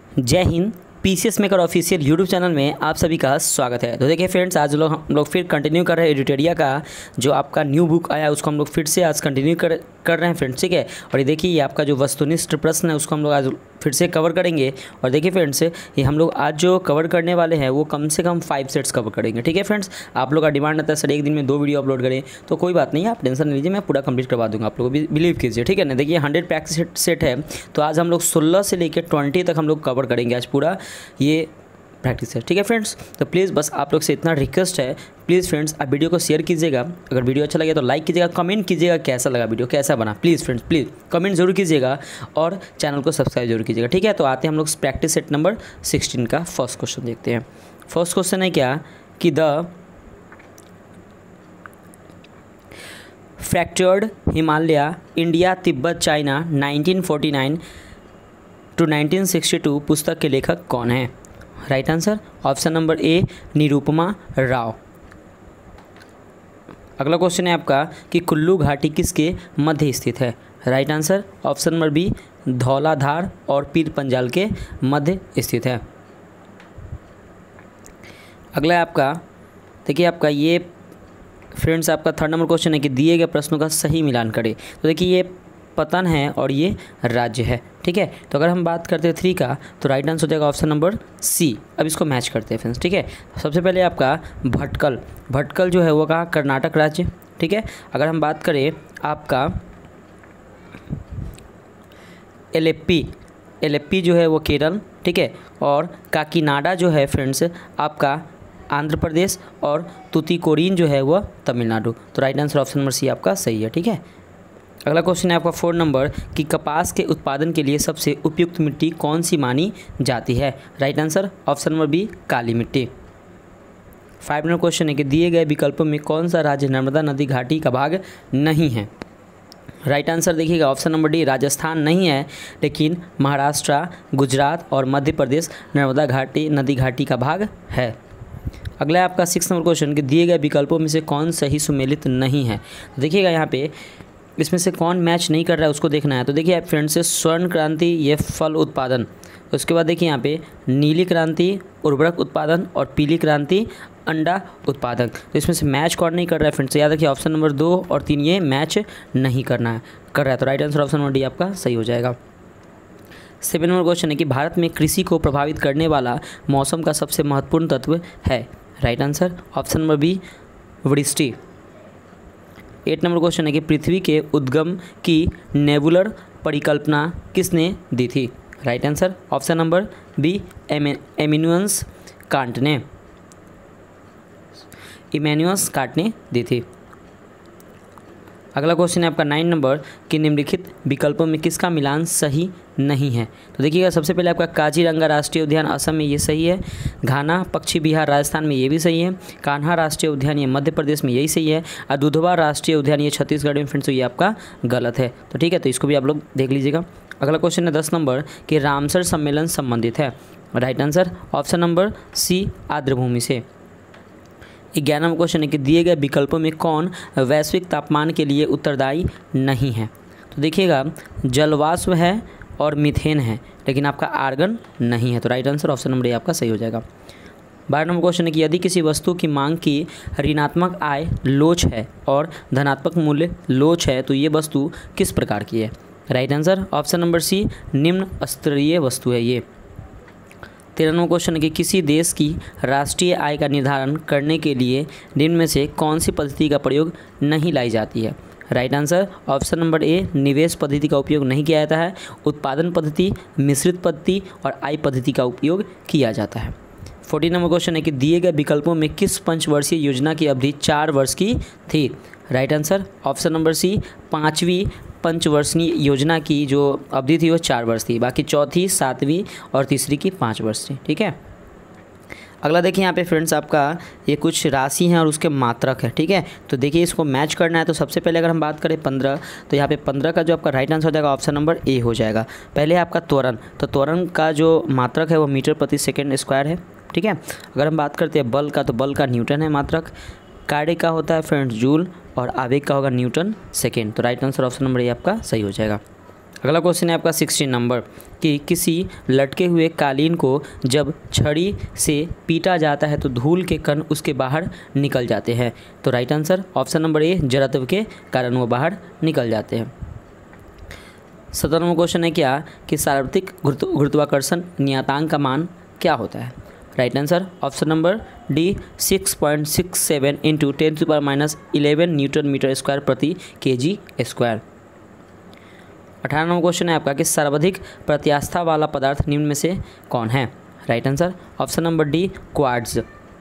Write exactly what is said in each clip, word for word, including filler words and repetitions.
जय हिंद। PCS maker official YouTube channel में आप सभी का स्वागत है। तो देखिए फ्रेंड्स, आज लोग हम लोग फिर कंटिन्यू कर रहे हैं एडिटोरिया का जो आपका न्यू बुक आया उसको हम लोग फिर से आज कंटिन्यू कर कर रहे हैं फ्रेंड्स, ठीक है। और ये देखिए ये आपका जो वस्तुनिष्ठ प्रश्न है उसको हम लोग आज फिर से कवर करेंगे। और देखिए फ्रेंड्स, ये हम लोग आज जो कवर करने वाले हैं वो कम से कम फाइव सेट्स कवर करेंगे, ठीक है फ्रेंड्स। आप लोग का डिमांड आता है सर एक दिन में दो वीडियो अपलोड करें, तो कोई बात नहीं, आप टेंशन नहीं लीजिए, मैं पूरा कंप्लीट करवा दूंगा, आप लोग भी बिलीव कीजिए, ठीक है ना। देखिए हंड्रेड प्रैक्टिस सेट सेट है, तो आज हम लोग सोलह से लेकर ट्वेंटी तक हम लोग कवर करेंगे आज पूरा ये प्रैक्टिस है, ठीक है फ्रेंड्स। तो प्लीज़ बस आप लोग से इतना रिक्वेस्ट है, प्लीज़ फ्रेंड्स आप वीडियो को शेयर कीजिएगा, अगर वीडियो अच्छा लगे तो लाइक कीजिएगा, कमेंट कीजिएगा कैसा लगा वीडियो, कैसा बना, प्लीज़ फ्रेंड्स प्लीज़ कमेंट जरूर कीजिएगा और चैनल को सब्सक्राइब जरूर कीजिएगा, ठीक है। तो आते हैं हम लोग प्रैक्टिस सेट नंबर सिक्सटीन का फर्स्ट क्वेश्चन देखते हैं। फर्स्ट क्वेश्चन है क्या कि the fractured Himalaya India Tibet China nineteen forty nine to nineteen sixty two पुस्तक के लेखक कौन है। Right answer option number A Nirupama Rao. अगला क्वेश्चन है आपका कि कुल्लू घाटी किसके मध्य स्थित है। Right answer option number B Dhauladhar और पीर पंजाल के मध्य स्थित है। अगला है आपका, देखिए आपका ये फ्रेंड्स आपका थर्ड नंबर क्वेश्चन है कि दिए गए प्रश्नों का सही मिलान करें। तो देखिए ये पतन है और ये राज्य है, ठीक है। तो अगर हम बात करते हैं थ्री का तो राइट आंसर हो जाएगा ऑप्शन नंबर सी। अब इसको मैच करते हैं फ्रेंड्स, ठीक है। सबसे पहले आपका भटकल, भटकल जो है वो कहाँ, कर्नाटक राज्य, ठीक है। अगर हम बात करें आपका एलेप्पी, एलेप्पी जो है वो केरल, ठीक है। और काकीनाडा जो है फ्रेंड्स आपका आंध्र प्रदेश और तुतीकोरिन जो है वो तमिलनाडु। तो right answer option number C आपका सही है, ठीक है। अगला क्वेश्चन है आपका फोर नंबर कि कपास के उत्पादन के लिए सबसे उपयुक्त मिट्टी कौन सी मानी जाती है। Right answer option number B काली मिट्टी। फाइव नंबर क्वेश्चन है कि दिए गए विकल्पों में कौन सा राज्य नर्मदा नदी घाटी का भाग नहीं है। राइट आंसर देखिएगा ऑप्शन नंबर डी राजस्थान नहीं है, लेकिन महाराष्ट्र, गुजरात और मध्य प्रदेश नर्मदा घाटी नदी घाटी का भाग है। अगला है आपका सिक्स नंबर क्वेश्चन कि दिए गए विकल्पों में से कौन सही सुमेलित नहीं है। देखिएगा यहाँ पे इसमें से कौन मैच नहीं कर रहा है उसको देखना है। तो देखिए आप फ्रेंड्स से स्वर्ण क्रांति ये फल उत्पादन, उसके बाद देखिए यहाँ पे नीली क्रांति उर्वरक उत्पादन और पीली क्रांति अंडा उत्पादन। तो इसमें से मैच कौन नहीं कर रहा है फ्रेंड्स, याद रखिए ऑप्शन नंबर दो और तीन ये मैच नहीं करना है कर रहा है। तो right answer option number D आपका सही हो जाएगा। सेवन नंबर क्वेश्चन है कि भारत में कृषि को प्रभावित करने वाला मौसम का सबसे महत्वपूर्ण तत्व है। Right answer option number B वृष्टि। एट नंबर क्वेश्चन है कि पृथ्वी के उद्गम की नेबुलर परिकल्पना किसने दी थी। Right answer option number B Immanuel Kant ने, इमैनुअस कांट ने दी थी। अगला क्वेश्चन है आपका नाइन नंबर कि निम्नलिखित विकल्पों में किसका मिलान सही नहीं है। तो देखिएगा सबसे पहले आपका काजीरंगा राष्ट्रीय उद्यान असम में ये सही है, घाना पक्षी विहार राजस्थान में ये भी सही है, कान्हा राष्ट्रीय उद्यान ये मध्य प्रदेश में यही सही है, और दुधवा राष्ट्रीय उद्यान ये छत्तीसगढ़ में फ्रेंड्स ये आपका गलत है। तो ठीक है, तो इसको भी आप लोग देख लीजिएगा। अगला क्वेश्चन है दस नंबर कि रामसर सम्मेलन संबंधित है। Right answer option number C आर्द्रभूमि से। ग्यारह नंबर क्वेश्चन है कि दिए गए विकल्पों में कौन वैश्विक तापमान के लिए उत्तरदायी नहीं है। तो देखिएगा जलवाष्प है और मीथेन है, लेकिन आपका आर्गन नहीं है। तो right answer option number A आपका सही हो जाएगा। बारह नंबर क्वेश्चन है कि यदि किसी वस्तु की मांग की ऋणात्मक आय लोच है और धनात्मक मूल्य लोच है तो ये वस्तु किस प्रकार की है। Right answer option number C निम्न स्तरीय वस्तु है ये। तेरह नंबर क्वेश्चन है कि किसी देश की राष्ट्रीय आय का निर्धारण करने के लिए निम्न में से कौन सी पद्धति का प्रयोग नहीं लाई जाती है। Right answer option number A निवेश पद्धति का उपयोग नहीं किया जाता है, उत्पादन पद्धति, मिश्रित पद्धति और आय पद्धति का उपयोग किया जाता है। फोर्टीन नंबर क्वेश्चन है कि दिए गए विकल्पों में किस पंचवर्षीय योजना की अवधि चार वर्ष की थी। Right answer option number C पाँचवीं पंचवर्षीय योजना की जो अवधि थी वो चार वर्ष थी, बाकी चौथी, सातवीं और तीसरी की पाँच वर्ष थी, ठीक है। अगला देखिए यहाँ पे फ्रेंड्स आपका ये कुछ राशि हैं और उसके मात्रक है, ठीक है। तो देखिए इसको मैच करना है। तो सबसे पहले अगर हम बात करें पंद्रह, तो यहाँ पे पंद्रह का जो आपका राइट आंसर हो जाएगा ऑप्शन नंबर ए हो जाएगा। पहले आपका त्वरण, तो त्वरण का जो मात्रक है वो मीटर प्रति सेकेंड स्क्वायर है, ठीक है। अगर हम बात करते हैं बल का, तो बल का न्यूटन है मात्रक, कार्य का होता है फ्रेंड्स जूल और आवेग का होगा न्यूटन सेकेंड। तो right answer option number A आपका सही हो जाएगा। अगला क्वेश्चन है आपका सिक्सटीन नंबर कि किसी लटके हुए कालीन को जब छड़ी से पीटा जाता है तो धूल के कण उसके बाहर निकल जाते हैं। तो right answer option number A, जड़त्व के कारण वो बाहर निकल जाते हैं। सत्रह नंबर क्वेश्चन है क्या कि सार्वत्रिक गुरुत्वाकर्षण नियतांक का मान क्या होता है। Right answer option number D, six point six seven into ten to power minus eleven Newton metre square प्रति के जी स्क्वायर। अठारह नंबर क्वेश्चन है आपका कि सर्वाधिक प्रत्यास्था वाला पदार्थ निम्न में से कौन है। Right answer option number D, quartz.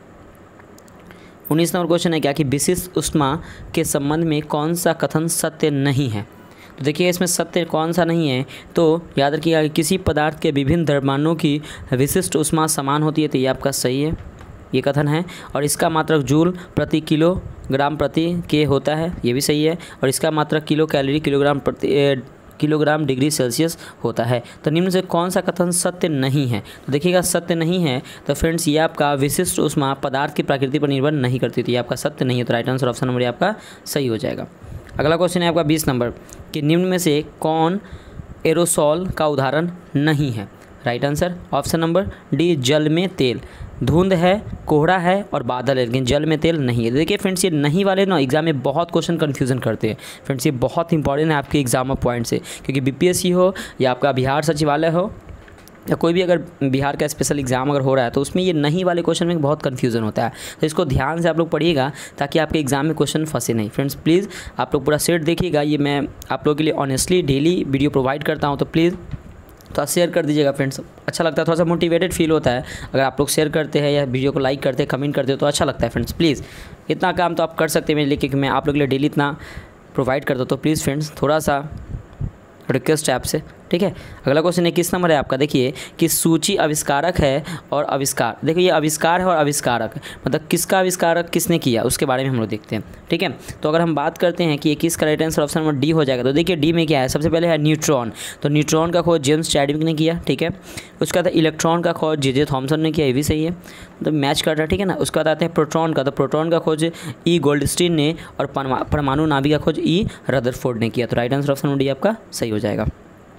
उन्नीस नंबर क्वेश्चन है क्या कि विशिष्ट ऊष्मा के संबंध में कौन सा कथन सत्य नहीं है। तो देखिए इसमें सत्य कौन सा नहीं है, तो याद रखिएगा कि किसी पदार्थ के विभिन्न द्रव्यमानों की विशिष्ट ऊष्मा समान होती है, तो ये आपका सही है, ये कथन है। और इसका मात्रक जूल प्रति किलोग्राम प्रति के होता है, ये भी सही है। और इसका मात्रक किलो कैलोरी किलोग्राम प्रति किलोग्राम डिग्री सेल्सियस होता है। तो निम्न से कौन सा कथन सत्य नहीं है। तो देखिएगा सत्य नहीं है तो फ्रेंड्स ये आपका विशिष्ट ऊष्मा पदार्थ की प्रकृति पर निर्भर नहीं करती, तो ये आपका सत्य नहीं है। तो राइट आंसर ऑप्शन नंबर आपका सही हो जाएगा। अगला क्वेश्चन है आपका बीस नंबर कि निम्न में से कौन एरोसॉल का उदाहरण नहीं है। Right answer option number D, जल में तेल। धुंध है, कोहरा है और बादल है, लेकिन जल में तेल नहीं है। देखिए फ्रेंड्स ये नहीं वाले ना एग्जाम में बहुत क्वेश्चन कन्फ्यूजन करते हैं। फ्रेंड्स ये बहुत इंपॉर्टेंट है आपके एग्जाम ऑफ पॉइंट से, क्योंकि बीपीएससी हो या आपका बिहार सचिवालय हो या कोई भी अगर बिहार का स्पेशल एग्जाम अगर हो रहा है तो उसमें ये नहीं वाले क्वेश्चन में बहुत कन्फ्यूजन होता है। तो इसको ध्यान से आप लोग पढ़िएगा ताकि आपके एग्जाम में क्वेश्चन फंसे नहीं। फ्रेंड्स प्लीज़ आप लोग पूरा सेट देखिएगा, ये मैं आप लोगों के लिए ऑनेस्टली डेली वीडियो प्रोवाइड करता हूँ, तो प्लीज़ थोड़ा शेयर कर दीजिएगा फ्रेंड्स। अच्छा लगता है, थोड़ा सा मोटिवेटेड फील होता है अगर आप लोग शेयर करते हैं या वीडियो को लाइक करते हैं, कमेंट करते हो तो अच्छा लगता है फ्रेंड्स। प्लीज़ इतना काम तो आप कर सकते हैं मेरे लिए, क्योंकि मैं आप लोग के लिए डेली इतना प्रोवाइड करता हूँ। तो प्लीज़ फ्रेंड्स थोड़ा सा रिक्वेस्ट है आपसे, ठीक है। अगला क्वेश्चन है किस नंबर है आपका, देखिए कि सूची आविष्कारक है और आविष्कार। देखिए ये आविष्कार है और आविष्कारक मतलब किसका आविष्कारक किसने किया उसके बारे में हम लोग देखते हैं, ठीक है। तो अगर हम बात करते हैं कि ये किसका right answer option number D हो जाएगा। तो देखिए डी में क्या है, सबसे पहले है न्यूट्रॉन। तो न्यूट्रॉन का खोज जेम्स चैडविक ने किया, ठीक है। उसके बाद इलेक्ट्रॉन का खोज जे जे थॉमसन ने किया, ये भी सही है, तो मैच कर रहा है, ठीक है ना। उसके बाद आते हैं प्रोटॉन का। तो प्रोटॉन का खोज ई गोल्डस्टीन ने और परमाणु नाभिक का खोज ई रदरफोर्ड ने किया। तो right answer option number D आपका सही हो जाएगा।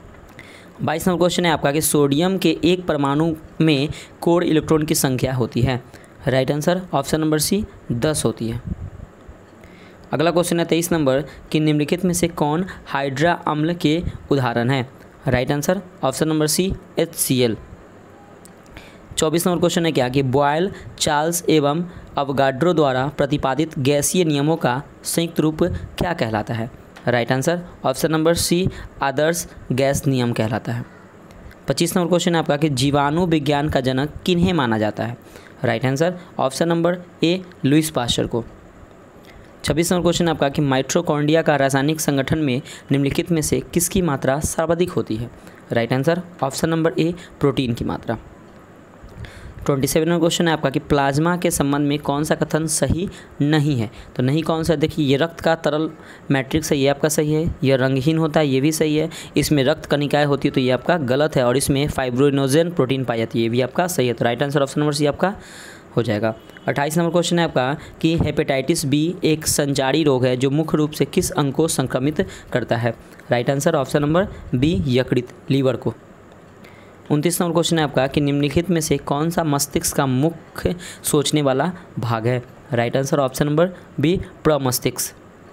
बाईस नंबर क्वेश्चन है आपका कि सोडियम के एक परमाणु में कोर इलेक्ट्रॉन की संख्या होती है। Right answer option number C, दस होती है। अगला क्वेश्चन है तेईस नंबर कि निम्नलिखित में से कौन हाइड्रा अम्ल के उदाहरण है। Right answer option number C, H C L. चौबीस नंबर क्वेश्चन है क्या कि बॉयल, चार्ल्स एवं अवगाड्रो द्वारा प्रतिपादित गैसीय नियमों का संयुक्त रूप क्या कहलाता है। Right answer option number C, आदर्श गैस नियम कहलाता है। पच्चीस नंबर क्वेश्चन है आपका कि जीवाणु विज्ञान का जनक किन्हें माना जाता है। Right answer option number A, Louis Pasteur को। छब्बीस नंबर क्वेश्चन है आपका कि माइटोकॉन्ड्रिया का रासायनिक संगठन में निम्नलिखित में से किसकी मात्रा सर्वाधिक होती है। Right answer option number A, protein की मात्रा। सत्ताईस नंबर क्वेश्चन है आपका कि प्लाज्मा के संबंध में कौन सा कथन सही नहीं है। तो नहीं कौन सा, देखिए ये रक्त का तरल मैट्रिक्स है, ये आपका सही है। यह रंगहीन होता है, ये भी सही है। इसमें रक्त कणिकाएं होती है, तो ये आपका गलत है। और इसमें फाइब्रोइनोजेन प्रोटीन पाई जाती है, ये भी आपका सही है। तो right answer option number C आपका हो जाएगा। अट्ठाईस नंबर क्वेश्चन है आपका कि हेपेटाइटिस बी एक संचारी रोग है जो मुख्य रूप से किस अंग को संक्रमित करता है। Right answer option number B, यकृत, लीवर को। उनतीस नंबर क्वेश्चन है आपका कि निम्नलिखित में से कौन सा मस्तिष्क का मुख्य सोचने वाला भाग है। Right answer option number B, प्रमस्तिष्क।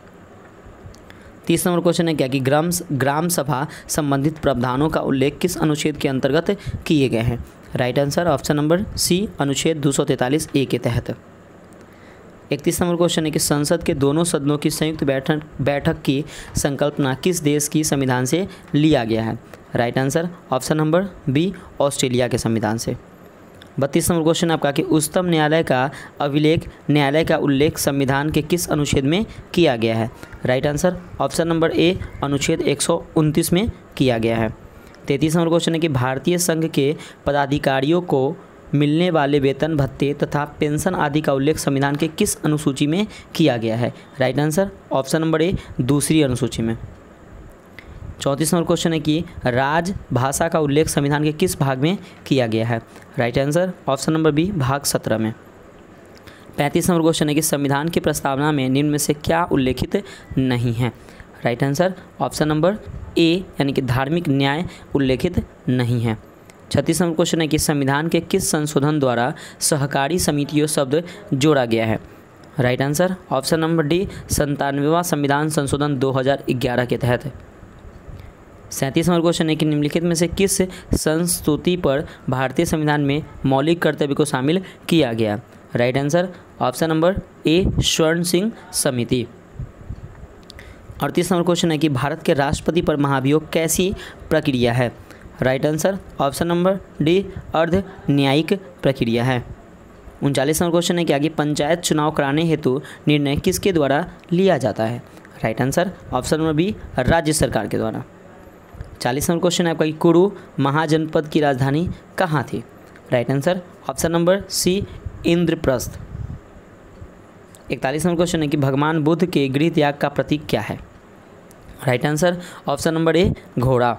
तीस नंबर क्वेश्चन है क्या कि ग्राम ग्राम सभा संबंधित प्रावधानों का उल्लेख किस अनुच्छेद के अंतर्गत किए गए हैं। Right answer option number C, अनुच्छेद दो सौ तैंतालीस ए के तहत। इकतीस नंबर क्वेश्चन है कि संसद के दोनों सदनों की संयुक्त बैठक बैठक की संकल्पना किस देश की संविधान से लिया गया है। Right answer option number B, Australia के संविधान से। बत्तीस नंबर क्वेश्चन आपका कि उच्चतम न्यायालय का अभिलेख न्यायालय का उल्लेख संविधान के किस अनुच्छेद में किया गया है। Right answer option number A, अनुच्छेद एक सौ उनतीस में किया गया है। तैंतीस नंबर क्वेश्चन है कि भारतीय संघ के पदाधिकारियों को मिलने वाले वेतन, भत्ते तथा पेंशन आदि का उल्लेख संविधान के किस अनुसूची में किया गया है। Right answer option number A, दूसरी अनुसूची में। चौंतीस नंबर क्वेश्चन है कि राजभाषा का उल्लेख संविधान के किस भाग में किया गया है। Right answer option number B, भाग सत्रह में। पैंतीस नंबर क्वेश्चन है कि संविधान की प्रस्तावना में निम्न में से क्या उल्लेखित नहीं है। Right answer option number A यानी कि धार्मिक न्याय उल्लेखित नहीं है। छत्तीस नंबर क्वेश्चन है कि संविधान के किस संशोधन द्वारा सहकारी समितियों शब्द जोड़ा गया है। Right answer option number D संतानवेवां संविधान संशोधन दो हज़ार ग्यारह के तहत है। सैंतीस नंबर क्वेश्चन है कि निम्नलिखित में से किस संस्तुति पर भारतीय संविधान में मौलिक कर्तव्य को शामिल किया गया। Right answer option number A Swaran Singh समिति। अड़तीस नंबर क्वेश्चन है कि भारत के राष्ट्रपति पर महाभियोग कैसी प्रक्रिया है। Right answer option number D अर्ध न्यायिक प्रक्रिया है। उनचालीस नंबर क्वेश्चन है कि आगे पंचायत चुनाव कराने हेतु निर्णय किसके द्वारा लिया जाता है। Right answer option number B राज्य सरकार के द्वारा। चालीस नंबर क्वेश्चन है आपका कि कुरु महाजनपद की राजधानी कहाँ थी। Right answer option number C Indraprastha. इकतालीस नंबर क्वेश्चन है कि भगवान बुद्ध के गृह त्याग का प्रतीक क्या है। Right answer option number A घोड़ा।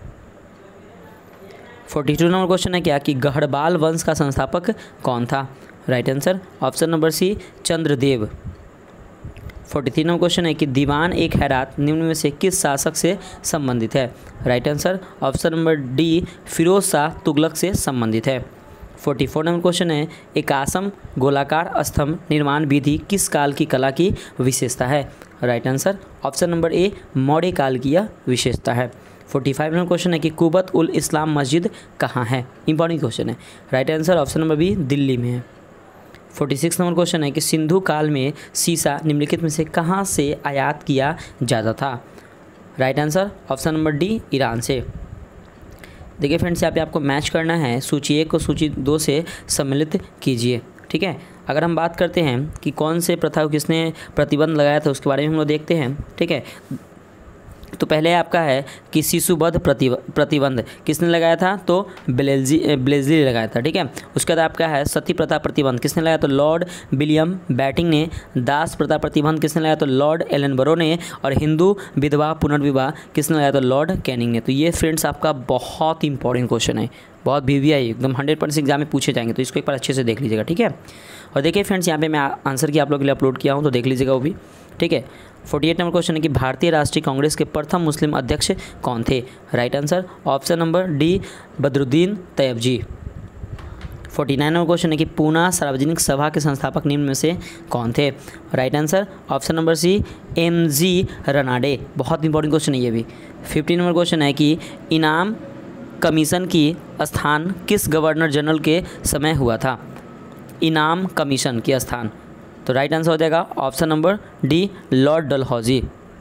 बयालीस नंबर क्वेश्चन है क्या कि गढ़वाल वंश का संस्थापक कौन था। Right answer option number C Chandradev. तैंतालीस नंबर क्वेश्चन है कि दीवान एक हैरात निम्न में से किस शासक से संबंधित है। Right answer option number D Firoz Shah Tughlaq से संबंधित है। चौवालीस नंबर क्वेश्चन है एकासम गोलाकार स्तंभ निर्माण विधि किस काल की कला की विशेषता है। Right answer option number A Maurya काल की यह विशेषता है। पैंतालीस नंबर क्वेश्चन है कि कुबत उल इस्लाम मस्जिद कहाँ है। इंपॉर्टेंट क्वेश्चन है। Right answer option number B Delhi में है। छियालीस नंबर क्वेश्चन है कि सिंधु काल में सीसा निम्नलिखित में से कहाँ से आयात किया जाता था। Right answer option number D Iran से। देखिए फ्रेंड्स यहाँ पे आपको मैच करना है, सूची एक को सूची दो से सम्मिलित कीजिए। ठीक है, अगर हम बात करते हैं कि कौन से प्रथा को किसने प्रतिबंध लगाया था उसके बारे में हम लोग देखते हैं। ठीक है, तो पहले आपका है कि शिशुवध प्रतिबंध किसने लगाया था, तो ब्लेजी ब्लेजली लगाया था। ठीक है, उसके बाद आपका है सती प्रथा प्रतिबंध किसने लगाया, तो लॉर्ड विलियम बैटिंग ने। दास प्रथा प्रतिबंध किसने लगाया, तो लॉर्ड एलनबरो ने। और हिंदू विधवा पुनर्विवाह किसने लगाया, तो लॉर्ड कैनिंग ने। तो ये फ्रेंड्स आपका बहुत इंपॉर्टेंट क्वेश्चन है, बहुत वीवीआई एकदम हंड्रेड परसेंट एग्जाम में पूछे जाएंगे, तो इसको एक बार अच्छे से देख लीजिएगा। ठीक है, और देखिए फ्रेंड्स यहाँ पे मैं आंसर की आप लोगों के लिए अपलोड किया हूँ, तो देख लीजिएगा वो भी। ठीक है, अड़तालीस नंबर क्वेश्चन है कि भारतीय राष्ट्रीय कांग्रेस के प्रथम मुस्लिम अध्यक्ष कौन थे। Right answer option number D Badruddin Tyabji. उनचास नंबर क्वेश्चन है कि पूना सार्वजनिक सभा के संस्थापक निम्न में से कौन थे। Right answer option number C M G Ranade. बहुत इंपॉर्टेंट क्वेश्चन है ये भी। फिफ्टीन नंबर क्वेश्चन है कि इनाम कमीशन की स्थान किस गवर्नर जनरल के समय हुआ था। इनाम कमीशन की स्थान, तो राइट आंसर हो जाएगा option number D Lord Dalhousie.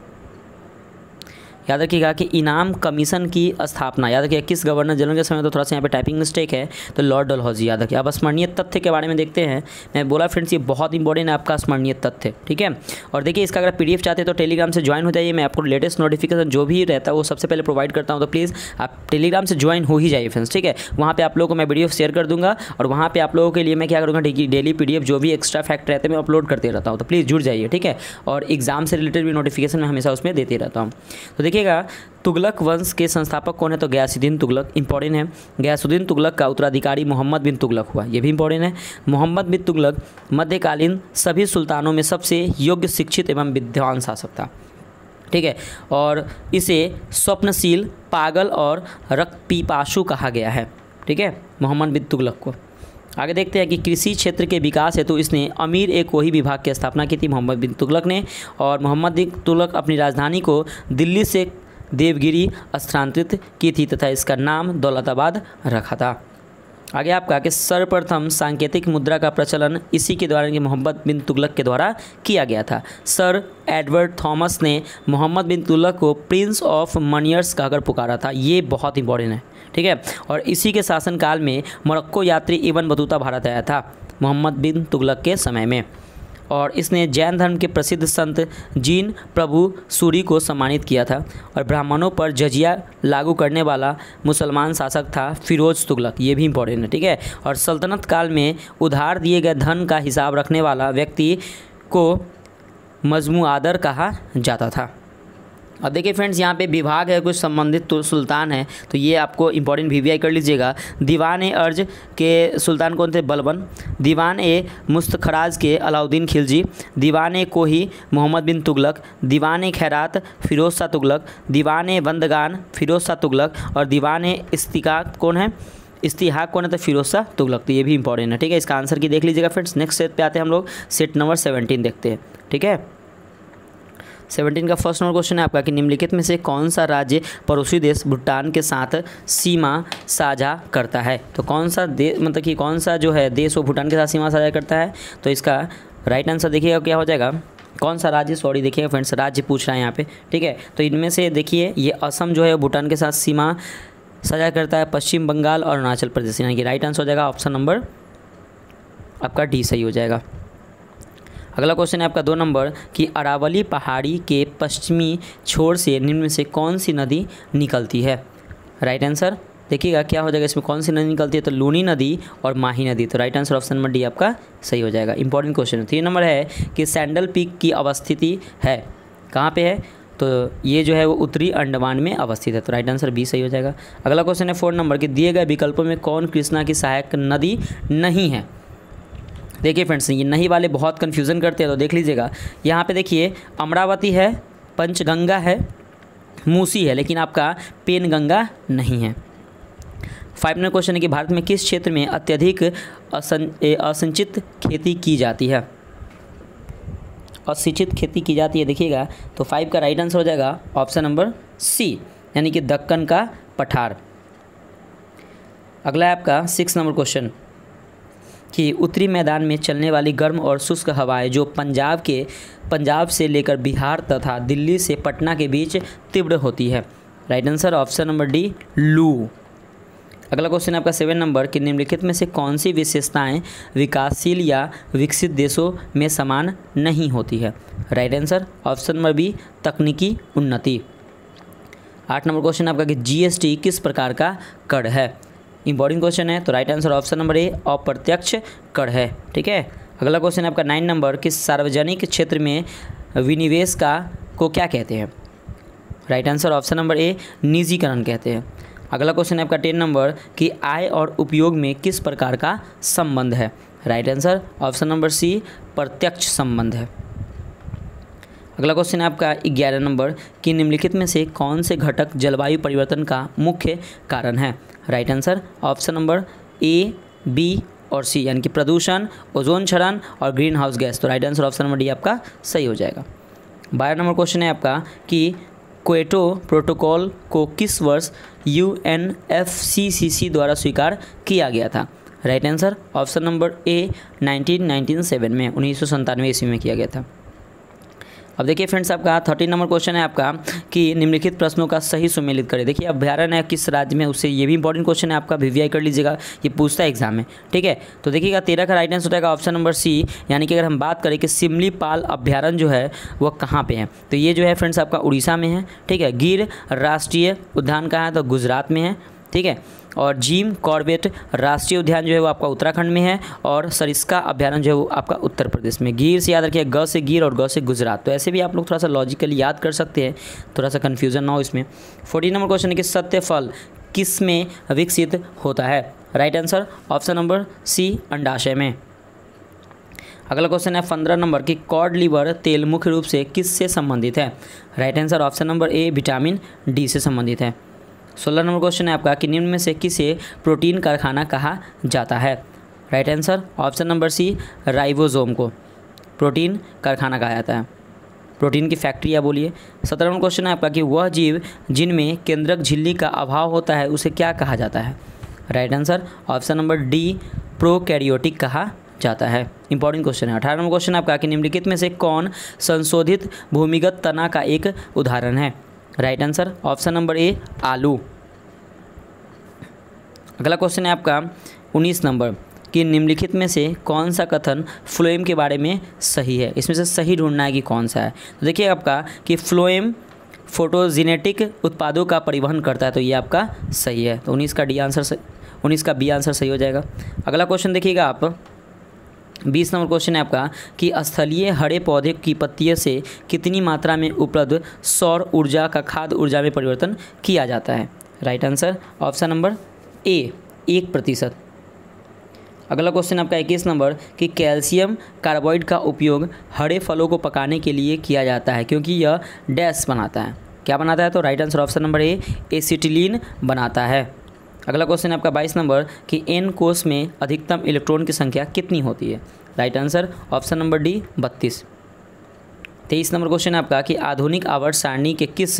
याद रखिएगा कि इनाम कमीशन की स्थापना याद रखिएगा किस गवर्नर जनरल के समय, तो थोड़ा सा यहाँ पे टाइपिंग मिस्टेक है, तो लॉर्ड डलहौजी याद रखिए। अब स्मरणीय तथ्य के बारे में देखते हैं। मैं बोला फ्रेंड्स ये बहुत इंपॉर्टेंट है आपका स्मरणीय तथ्य। ठीक है, और देखिए इसका अगर पीडीएफ चाहते हैं तो टेलीग्राम से ज्वाइन हो जाइए। मैं आपको लेटेस्ट नोटिफिकेशन जो भी रहता है वो सबसे पहले प्रोवाइड करता हूँ, तो प्लीज़ आप टेलीग्राम से ज्वाइन हो ही जाइए फ्रेंड्स। ठीक है, वहाँ पर आप लोगों को मैं वीडियो शेयर कर दूँगा, और वहाँ पर आप लोगों के लिए मैं क्या करूँगा, डेली पीडीएफ जो भी एक्स्ट्रा फैक्ट रहते हैं मैं अपलोड करते रहता हूँ, तो प्लीज़ जुड़ जाइए। ठीक है, और एग्जाम से रिलेटेड भी नोटिफिकेशन मैं हमेशा उसमें देते रहता हूँ। तो देखिएगा तुगलक वंश के संस्थापक कौन है, तो गयासुद्दीन तुगलक। इंपॉर्टेंट है, गयासुद्दीन तुगलक का उत्तराधिकारी मोहम्मद बिन तुगलक हुआ, ये भी इंपॉर्टेंट है। मोहम्मद बिन तुगलक मध्यकालीन सभी सुल्तानों में सबसे योग्य, शिक्षित एवं विद्वान शासक था। ठीक है, और इसे स्वप्नशील, पागल और रक्तपिपासु कहा गया है। ठीक है, मोहम्मद बिन तुगलक को। आगे देखते हैं कि कृषि क्षेत्र के विकास हेतु तो इसने अमीर एक वही विभाग की स्थापना की थी, मोहम्मद बिन तुगलक ने। और मोहम्मद बिन तुगलक अपनी राजधानी को दिल्ली से देवगिरी स्थानांतरित की थी तथा इसका नाम दौलताबाद रखा था। आगे आपका कि सर्वप्रथम सांकेतिक मुद्रा का प्रचलन इसी के द्वारा मोहम्मद बिन तुगलक के द्वारा किया गया था। सर एडवर्ड थॉमस ने मोहम्मद बिन तुगलक को प्रिंस ऑफ मनियर्स कहकर पुकारा था, ये बहुत इंपॉर्टेंट है। ठीक है, और इसी के शासनकाल में मोरक्को यात्री इब्न बतूता भारत आया था मोहम्मद बिन तुगलक के समय में। और इसने जैन धर्म के प्रसिद्ध संत जीन प्रभु सूरी को सम्मानित किया था। और ब्राह्मणों पर जजिया लागू करने वाला मुसलमान शासक था फिरोज तुगलक, ये भी इंपॉर्टेंट है। ठीक है, और सल्तनत काल में उधार दिए गए धन का हिसाब रखने वाला व्यक्ति को मजमू आदर कहा जाता था। अब देखिए फ्रेंड्स, यहाँ पे विभाग है कुछ संबंधित तो सुल्तान है, तो ये आपको इंपॉर्टेंट वीवीआई कर लीजिएगा। दीवान ए अर्ज के सुल्तान कौन थे? बलबन। दीवान ए मुस्तखराज के अलाउद्दीन खिलजी। दीवान ए कोही मोहम्मद बिन तुगलक। दीवान ए खैरात फिरोज शाह तुगलक। दीवान ए बंदगान फिरोज शाह तुगलक। और दीवान ए इस्तिकाक कौन है? इस्तिहाक कौन है? तो फिरोज शाह तुगलक। तो ये भी इंपॉर्टेंट है, ठीक है। इसका आंसर की देख लीजिएगा फ्रेंड्स। नेक्स्ट सेट पे आते हैं हम लोग, सेट नंबर सेवनटीन देखते हैं, ठीक है। सेवनटीन का फर्स्ट नंबर क्वेश्चन है आपका कि निम्नलिखित में से कौन सा राज्य पड़ोसी देश भूटान के साथ सीमा साझा करता है? तो कौन सा देश, मतलब कि कौन सा जो है देश वो भूटान के साथ सीमा साझा करता है? तो इसका राइट आंसर देखिएगा क्या हो जाएगा, कौन सा राज्य, सॉरी देखिएगा फ्रेंड्स, राज्य पूछ रहा है यहाँ पे, ठीक है। तो इनमें से देखिए ये असम जो है भूटान के साथ सीमा साझा करता है, पश्चिम बंगाल और अरुणाचल प्रदेश, यानी कि राइट आंसर हो जाएगा ऑप्शन नंबर आपका डी सही हो जाएगा। अगला क्वेश्चन है आपका दो नंबर कि अरावली पहाड़ी के पश्चिमी छोर से निम्न में से कौन सी नदी निकलती है? राइट आंसर देखिएगा क्या हो जाएगा, इसमें कौन सी नदी निकलती है? तो लूनी नदी और माही नदी। तो right answer option number D आपका सही हो जाएगा। इंपॉर्टेंट क्वेश्चन है। तीन नंबर है कि सैंडल पीक की अवस्थिति है, कहाँ पे है? तो ये जो है वो उत्तरी अंडमान में अवस्थित है। तो राइट आंसर बी सही हो जाएगा। अगला क्वेश्चन है फोर नंबर कि दिए गए विकल्पों में कौन कृष्णा की सहायक नदी नहीं है? देखिए फ्रेंड्स, ये नहीं वाले बहुत कन्फ्यूज़न करते हैं, तो देख लीजिएगा। यहाँ पे देखिए अमरावती है, पंचगंगा है, मूसी है, लेकिन आपका पेनगंगा नहीं है। फाइव नंबर क्वेश्चन है कि भारत में किस क्षेत्र में अत्यधिक असिंचित खेती की जाती है? असिंचित खेती की जाती है देखिएगा। तो फाइव का राइट आंसर हो जाएगा ऑप्शन नंबर सी, यानी कि दक्कन का पठार। अगला है आपका सिक्स नंबर क्वेश्चन कि उत्तरी मैदान में चलने वाली गर्म और शुष्क हवाएं जो पंजाब के पंजाब से लेकर बिहार तथा दिल्ली से पटना के बीच तीव्र होती है। Right answer option number D लू। अगला क्वेश्चन है आपका सेवन नंबर कि निम्नलिखित में से कौन सी विशेषताएं विकासशील या विकसित देशों में समान नहीं होती है? Right answer option number B तकनीकी उन्नति। आठ नंबर क्वेश्चन आपका कि जीएसटी किस प्रकार का कर है? इंपॉर्टेंट क्वेश्चन है, तो right answer option number A अप्रत्यक्ष कर है, ठीक है। अगला क्वेश्चन है आपका नाइन नंबर कि सार्वजनिक क्षेत्र में विनिवेश का को क्या कहते हैं? Right answer option number A निजीकरण कहते हैं। अगला क्वेश्चन है आपका टेन नंबर कि आय और उपयोग में किस प्रकार का संबंध है? Right answer option number C प्रत्यक्ष संबंध है। अगला क्वेश्चन है आपका ग्यारह नंबर कि निम्नलिखित में से कौन से घटक जलवायु परिवर्तन का मुख्य कारण है? Right answer option number A, B और सी, यानी कि प्रदूषण, ओजोन क्षरण और ग्रीन हाउस गैस। तो right answer option number D आपका सही हो जाएगा। बारह नंबर क्वेश्चन है आपका कि क्योटो प्रोटोकॉल को किस वर्ष U N F C C C द्वारा स्वीकार किया गया था? Right answer option number A nineteen ninety seven में, उन्नीस सौ संतानवे ईस्वी में किया गया था। अब देखिए फ्रेंड्स आपका थर्टीन नंबर क्वेश्चन है आपका कि निम्नलिखित प्रश्नों का सही सुमेलित करें। देखिए अभ्यारण्य किस राज्य में, उससे ये भी इंपॉर्टेंट क्वेश्चन है आपका, वीवीआई कर लीजिएगा, ये पूछता है एग्जाम में, ठीक है। तो देखिएगा तेरह का राइट आंसर हो जाएगा ऑप्शन नंबर सी, यानी कि अगर हम बात करें कि सिमलीपाल अभ्यारण्य जो है वो कहाँ पे है, तो ये जो है फ्रेंड्स आपका उड़ीसा में है, ठीक है। गिर राष्ट्रीय उद्यान कहाँ है, तो गुजरात में है, ठीक है। और जिम कॉर्बेट राष्ट्रीय उद्यान जो है वो आपका उत्तराखंड में है, और सरिस्का अभ्यारण्य जो है वो आपका उत्तर प्रदेश में। गिर से याद रखिए, ग से गिर और ग से गुजरात। तो ऐसे भी आप लोग थोड़ा सा लॉजिकली याद कर सकते हैं, थोड़ा सा कन्फ्यूजन ना हो इसमें। फोर्टीन नंबर क्वेश्चन है कि सत्य फल किस में विकसित होता है? Right answer option number C अंडाशय में। अगला क्वेश्चन है पंद्रह नंबर कि कॉड लिवर तेल मुख्य रूप से किससे संबंधित है? Right answer option number A vitamin D से संबंधित है। सोलह नंबर क्वेश्चन है आपका कि निम्न में से किसे प्रोटीन कारखाना कहा जाता है? Right answer option number C ribosome को प्रोटीन कारखाना कहा जाता है, प्रोटीन की फैक्ट्री या बोलिए। सत्रह नंबर क्वेश्चन है आपका कि वह जीव जिनमें केंद्रक झिल्ली का अभाव होता है उसे क्या कहा जाता है? Right answer option number D prokaryotic कहा जाता है। इंपॉर्टेंट क्वेश्चन है। अठारह नंबर क्वेश्चन आपका कि निम्नलिखित में से कौन संशोधित भूमिगत तना का एक उदाहरण है? Right answer option number A आलू। अगला क्वेश्चन है आपका उन्नीस नंबर कि निम्नलिखित में से कौन सा कथन फ्लोएम के बारे में सही है? इसमें से सही ढूंढना है कि कौन सा है। तो देखिए आपका कि फ्लोएम फोटोजेनेटिक उत्पादों का परिवहन करता है, तो ये आपका सही है। तो उन्नीस का डी आंसर उन्नीस का बी आंसर सही हो जाएगा। अगला क्वेश्चन देखिएगा आप बीस नंबर क्वेश्चन है आपका कि स्थलीय हरे पौधे की पत्तियों से कितनी मात्रा में उपलब्ध सौर ऊर्जा का खाद्य ऊर्जा में परिवर्तन किया जाता है। Right answer option number A, एक प्रतिशत। अगला क्वेश्चन आपका इक्कीस नंबर कि कैल्शियम कार्बाइड का उपयोग हरे फलों को पकाने के लिए किया जाता है क्योंकि यह डैश बनाता है। क्या बनाता है? तो right answer option number A, acetylene बनाता है। अगला क्वेश्चन है आपका बाईस नंबर कि एन कोष में अधिकतम इलेक्ट्रॉन की संख्या कितनी होती है। Right answer option number D, बत्तीस। तेईस नंबर क्वेश्चन है आपका कि आधुनिक आवर्त सारणी के किस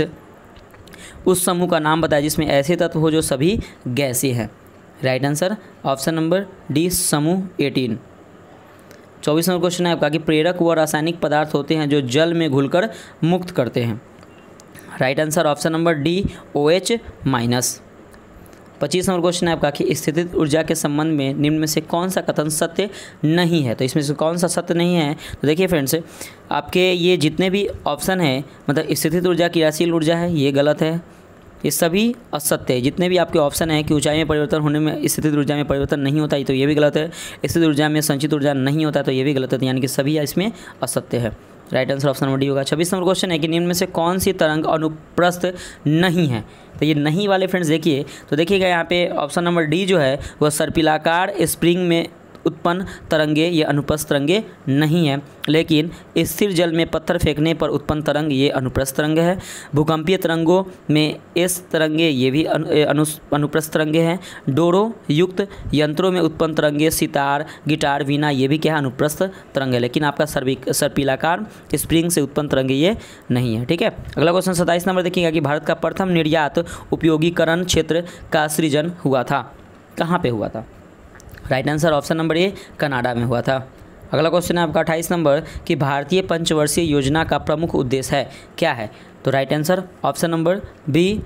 उस समूह का नाम बताएं जिसमें ऐसे तत्व हो जो सभी गैसीय हैं। Right answer option number D, समूह अठारह। चौबीस नंबर क्वेश्चन है आपका कि प्रेरक व रासायनिक पदार्थ होते हैं जो जल में घुलकर मुक्त करते हैं। Right answer option number D, O H minus. पच्चीस नंबर क्वेश्चन है आपका कि स्थितिज ऊर्जा के संबंध में निम्न में से कौन सा कथन सत्य नहीं है। तो इसमें से कौन सा सत्य नहीं है? तो देखिए फ्रेंड्स, आपके ये जितने भी ऑप्शन हैं, मतलब स्थितिज ऊर्जा क्रियाशील ऊर्जा है, ये गलत है। ये सभी असत्य है। जितने भी आपके ऑप्शन हैं कि ऊंचाई में परिवर्तन होने में स्थितिज ऊर्जा में परिवर्तन नहीं होता है, तो ये भी गलत है। स्थितिज ऊर्जा में संचित ऊर्जा नहीं होता है, तो ये भी गलत है। यानी कि सभी इसमें असत्य है। Right answer option number D होगा। छब्बीस नंबर क्वेश्चन है कि निम्न में से कौन सी तरंग अनुप्रस्थ नहीं है। तो ये नहीं वाले फ्रेंड्स देखिए, तो देखिएगा यहाँ पे ऑप्शन नंबर डी जो है वह सर्पिलाकार स्प्रिंग में उत्पन्न तरंगे ये अनुप्रस्थ तरंगे नहीं है, लेकिन स्थिर जल में पत्थर फेंकने पर उत्पन्न तरंग ये अनुप्रस्थ तरंग है। भूकंपीय तरंगों में एस तरंगे ये भी अनु अनुप्रस्थ तरंगे हैं। डोरो युक्त यंत्रों में उत्पन्न तरंगे सितार, गिटार, वीणा ये भी क्या है? अनुप्रस्थ तरंग है। लेकिन आपका सर्विक सर्पिलाकार स्प्रिंग से उत्पन्न तरंगे ये नहीं है। ठीक है। अगला क्वेश्चन सत्ताईस नंबर देखिएगा कि भारत का प्रथम निर्यात उपयोगीकरण क्षेत्र का सृजन हुआ था। कहाँ पे हुआ था? Right answer option number A, Canada में हुआ था। अगला क्वेश्चन है आपका अट्ठाईस नंबर कि भारतीय पंचवर्षीय योजना का प्रमुख उद्देश्य है क्या है। तो right answer option number B,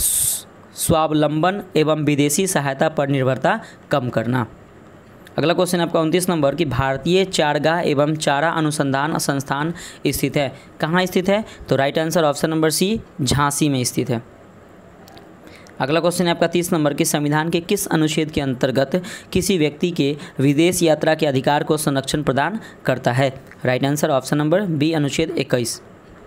स्वावलंबन एवं विदेशी सहायता पर निर्भरता कम करना। अगला क्वेश्चन आपका उनतीस नंबर कि भारतीय चारागाह एवं चारा अनुसंधान संस्थान स्थित है। कहाँ स्थित है? तो right answer option number C, Jhansi में स्थित है। अगला क्वेश्चन है आपका तीस नंबर कि संविधान के किस अनुच्छेद के अंतर्गत किसी व्यक्ति के विदेश यात्रा के अधिकार को संरक्षण प्रदान करता है। Right answer option number B, अनुच्छेद इक्कीस।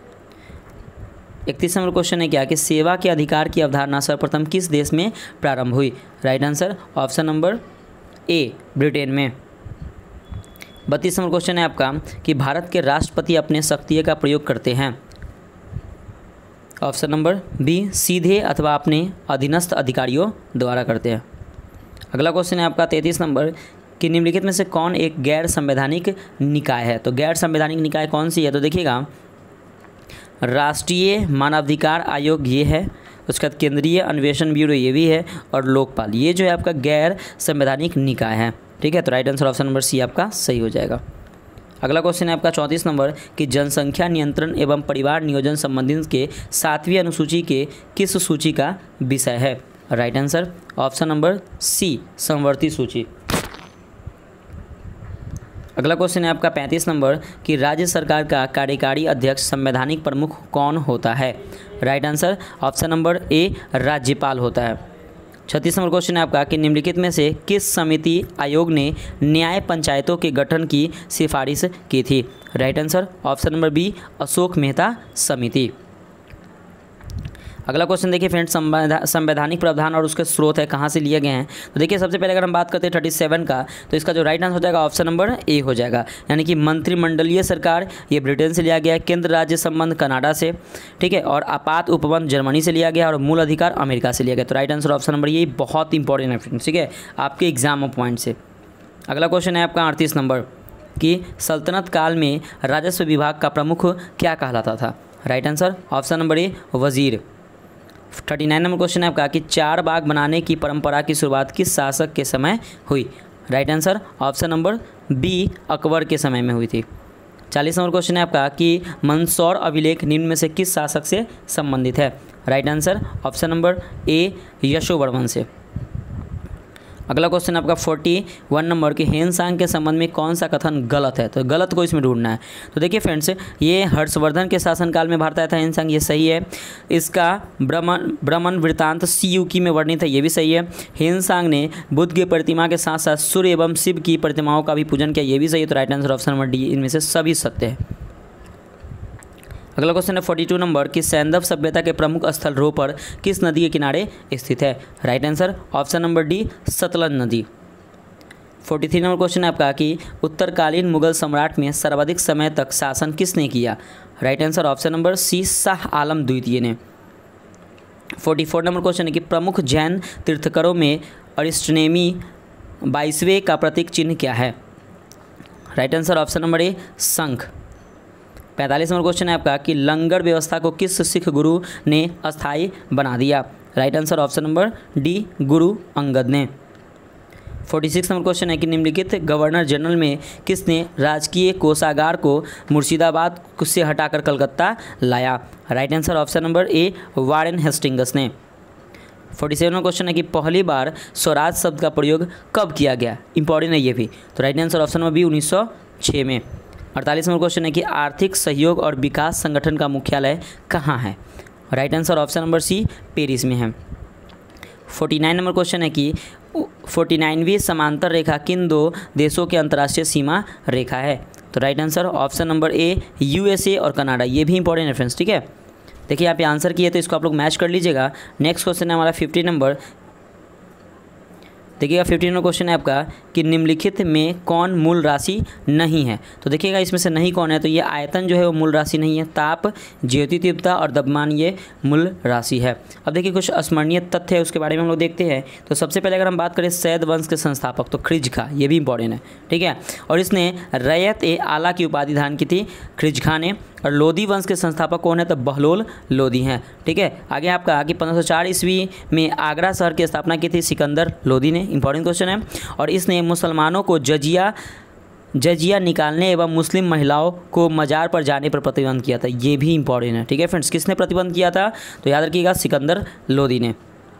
इकतीस नंबर क्वेश्चन है क्या कि सेवा के अधिकार की अवधारणा सर्वप्रथम किस देश में प्रारंभ हुई। Right answer option number A, Britain में। बत्तीस नंबर क्वेश्चन है आपका कि भारत के राष्ट्रपति अपने शक्तियों का प्रयोग करते हैं। ऑप्शन नंबर बी, सीधे अथवा अपने अधीनस्थ अधिकारियों द्वारा करते हैं। अगला क्वेश्चन है आपका तैंतीस नंबर कि निम्नलिखित में से कौन एक गैर संवैधानिक निकाय है। तो गैर संवैधानिक निकाय कौन सी है? तो देखिएगा, राष्ट्रीय मानवाधिकार आयोग ये है, उसके बाद केंद्रीय अन्वेषण ब्यूरो ये भी है, और लोकपाल ये जो है आपका गैर संवैधानिक निकाय है। ठीक है। तो right answer option number C आपका सही हो जाएगा। अगला क्वेश्चन है आपका चौंतीस नंबर कि जनसंख्या नियंत्रण एवं परिवार नियोजन संबंधित के सातवीं अनुसूची के किस सूची का विषय है। Right answer option number C, समवर्ती सूची। अगला क्वेश्चन है आपका पैंतीस नंबर कि राज्य सरकार का कार्यकारी अध्यक्ष संवैधानिक प्रमुख कौन होता है। Right answer option number A, राज्यपाल होता है। छत्तीस नंबर क्वेश्चन है आपका कि निम्नलिखित में से किस समिति आयोग ने न्याय पंचायतों के गठन की सिफारिश की थी। Right answer option number B, Ashok Mehta समिति। अगला क्वेश्चन देखिए फ्रेंड्स, संवैधानिक प्रावधान और उसके स्रोत है कहाँ से लिए गए हैं। तो देखिए सबसे पहले अगर हम बात करते हैं थर्टी सेवन का, तो इसका जो राइट आंसर हो जाएगा ऑप्शन नंबर ए हो जाएगा, यानी कि मंत्रिमंडलीय सरकार ये ब्रिटेन से लिया गया है, केंद्र राज्य संबंध कनाडा से, ठीक है, और आपात उपबंध जर्मनी से लिया गया और मूल अधिकार अमेरिका से लिया गया। तो राइट आंसर ऑप्शन नंबर ये बहुत इंपॉर्टेंट है फ्रेंड्स, ठीक है, आपके एग्जाम पॉइंट से। अगला क्वेश्चन है आपका अड़तीस नंबर कि सल्तनत काल में राजस्व विभाग का प्रमुख क्या कहलाता था। Right answer option number A, वजीर। थर्टी नाइन नंबर क्वेश्चन है आपका कि चार बाग बनाने की परंपरा की शुरुआत किस शासक के समय हुई। Right answer option number B, Akbar के समय में हुई थी। चालीस नंबर क्वेश्चन है आपका कि मंदसौर अभिलेख निम्न में से किस शासक से संबंधित है। Right answer option number A, Yashovarman से। अगला क्वेश्चन आपका फोर्टी वन नंबर की हेनसांग के संबंध में कौन सा कथन गलत है, तो गलत को इसमें ढूंढना है। तो देखिए फ्रेंड्स, ये हर्षवर्धन के शासनकाल में भारत आया था हेनसांग, ये सही है। इसका भ्रमण भ्रमण वृत्तांत सियुकी में वर्णित है, ये भी सही है। हेनसांग ने बुद्ध की प्रतिमा के साथ साथ सूर्य एवं शिव की प्रतिमाओं का भी पूजन किया, ये भी सही है। तो right answer option number D, इनमें से सभी सत्य है। अगला क्वेश्चन है फोर्टी टू नंबर की सैंधव सभ्यता के प्रमुख स्थल रोपर किस नदी के किनारे स्थित है। Right answer option number D, Sutlej नदी। फोर्टी थ्री नंबर क्वेश्चन है आपका कि उत्तरकालीन मुगल सम्राट में सर्वाधिक समय तक शासन किसने किया। Right answer option number C, Shah Alam द्वितीय ने। फोर्टी फोर नंबर क्वेश्चन है कि प्रमुख जैन तीर्थकरों में अरिष्टनेमी बाईसवें का प्रतीक चिन्ह क्या है। Right answer option number A, शंख। पैंतालीस नंबर क्वेश्चन है आपका कि लंगर व्यवस्था को किस सिख गुरु ने अस्थायी बना दिया। Right answer option number D, Guru Angad ने। फोर्टी सिक्स नंबर क्वेश्चन है कि निम्नलिखित गवर्नर जनरल में किसने राजकीय कोषागार को मुर्शिदाबाद से हटाकर कलकत्ता लाया। Right answer option number A, Warren Hastings ने। फोर्टी सेवन नंबर क्वेश्चन है कि पहली बार स्वराज शब्द का प्रयोग कब किया गया, इंपॉर्टेंट है ये भी। तो right answer option number B, उन्नीस सौ छः में। अड़तालीस नंबर क्वेश्चन है कि आर्थिक सहयोग और विकास संगठन का मुख्यालय कहाँ है। Right answer option number C, Paris में है। फोर्टी नाइन नंबर क्वेश्चन है कि फोर्टी नाइनवीं समांतर रेखा किन दो देशों के अंतर्राष्ट्रीय सीमा रेखा है। तो right answer option number A, USA और कनाडा, ये भी इंपॉर्टेंट है फ्रेंड्स, ठीक है। देखिए यहाँ पे आंसर किए तो इसको आप लोग मैच कर लीजिएगा। नेक्स्ट क्वेश्चन है हमारा फिफ्टी नंबर। देखिएगा फिफ्टीन नंबर क्वेश्चन है आपका कि निम्नलिखित में कौन मूल राशि नहीं है। तो देखिएगा इसमें से नहीं कौन है, तो ये आयतन जो है वो मूल राशि नहीं है। ताप, ज्योति तीव्रता और द्रव्यमान ये मूल राशि है। अब देखिए कुछ स्मरणीय तथ्य है उसके बारे में हम लोग देखते हैं। तो सबसे पहले अगर हम बात करें सैद वंश के संस्थापक तो खिज्र खां, ये भी इंपॉर्टेंट है, ठीक है। और इसने रैयत ए आला की उपाधि धारण की थी खिज्र खां ने। और लोधी वंश के संस्थापक कौन है, तो बहलोल लोधी हैं, ठीक है। आगे आपका आगे पंद्रह सौ चार ईस्वी में आगरा शहर की स्थापना की थी सिकंदर लोधी ने, इंपॉर्टेंट क्वेश्चन है। और इसने मुसलमानों को जजिया जजिया निकालने एवं मुस्लिम महिलाओं को मज़ार पर जाने पर प्रतिबंध किया था, ये भी इंपॉर्टेंट है, ठीक है फ्रेंड्स। किसने प्रतिबंध किया था, तो याद रखिएगा सिकंदर लोधी ने।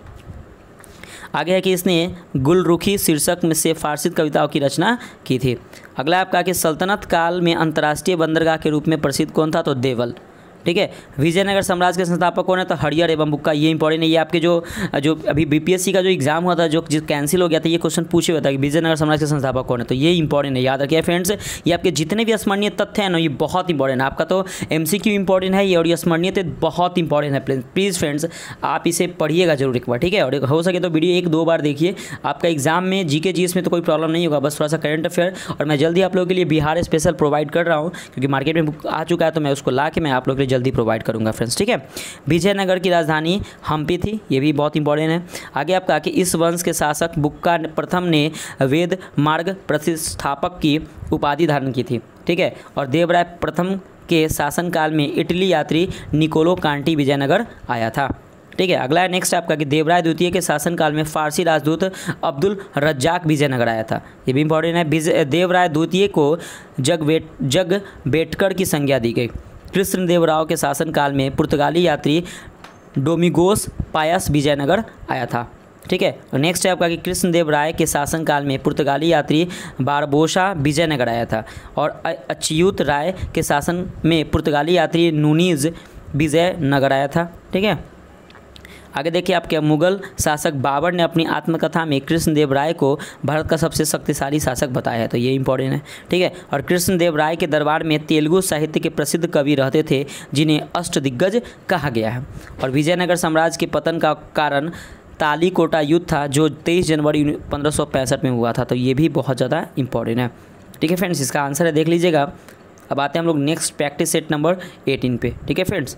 आगे है कि इसने गुलरुखी शीर्षक में से फारसी कविताओं की रचना की थी। अगला आपका कि सल्तनत काल में अंतर्राष्ट्रीय बंदरगाह के रूप में प्रसिद्ध कौन था, तो देवल, ठीक है। विजयनगर साम्राज्य के संस्थापक कौन है, तो हरिहर एवं बुक्का, ये इंपॉर्टेंट है। ये आपके जो जो अभी बीपीएससी का जो एग्जाम हुआ था जो जो कैंसिल हो गया था, ये क्वेश्चन पूछे हुआ था कि विजयनगर साम्राज्य के संस्थापक कौन है, तो ये इंपॉर्टेंट है, याद रखिए फ्रेंड्स। ये आपके जितने भी स्मरणीय तथ्य हैं ना, ये बहुत इंपॉर्टेंट है। आपका तो एमसीक्यू इंपॉर्टेंट है ये, और ये स्मरणीय तो बहुत इंपॉर्टेंट है। प्लीज़ फ्रेंड्स आप इसे पढ़िएगा जरूर एक बार, ठीक है। और हो सके तो वीडियो एक दो बार देखिए। आपका एग्जाम में जीके जीएस में तो कोई प्रॉब्लम नहीं होगा, बस थोड़ा सा करंट अफेयर। और मैं जल्दी आप लोगों के लिए बिहार स्पेशल प्रोवाइड कर रहा हूँ, क्योंकि मार्केट में बुक आ चुका है, तो मैं उसको ला के मैं आप लोगों के लिए जल्दी प्रोवाइड करूँगा फ्रेंड्स, ठीक है। विजयनगर की राजधानी हम्पी थी, ये भी बहुत इंपॉर्टेंट है। आगे आपका कि इस वंश के शासक बुक्का प्रथम ने वेद मार्ग प्रतिष्ठापक की उपाधि धारण की थी, ठीक है। और देवराय प्रथम के शासनकाल में इटली यात्री निकोलो कांटी विजयनगर आया था, ठीक है। अगला है नेक्स्ट आपका कि देवराय द्वितीय के शासनकाल में फारसी राजदूत अब्दुल रज्जाक विजयनगर आया था, ये भी इंपॉर्टेंट है। देवराय द्वितीय को जग बेट जग बेटकर की संज्ञा दी गई। कृष्णदेवराव के शासनकाल में पुर्तगाली यात्री डोमिगोस पायस विजयनगर आया था, ठीक है। और नेक्स्ट है आपका कि कृष्णदेव राय के शासनकाल में पुर्तगाली यात्री बारबोसा विजयनगर आया था। और अच्युत राय के शासन में पुर्तगाली यात्री नूनीज विजयनगर आया था, ठीक है। आगे देखिए आपके मुगल शासक बाबर ने अपनी आत्मकथा में कृष्णदेव राय को भारत का सबसे शक्तिशाली शासक बताया है, तो ये इंपॉर्टेंट है, ठीक है। और कृष्णदेव राय के दरबार में तेलुगु साहित्य के प्रसिद्ध कवि रहते थे जिन्हें अष्टदिग्गज कहा गया है। और विजयनगर साम्राज्य के पतन का कारण तालीकोटा युद्ध था जो तेईस जनवरी पंद्रह सौ पैंसठ में हुआ था, तो ये भी बहुत ज़्यादा इंपॉर्टेंट है, ठीक है फ्रेंड्स। इसका आंसर है देख लीजिएगा। अब आते हैं हम लोग next practice set number eighteen पे, ठीक है फ्रेंड्स।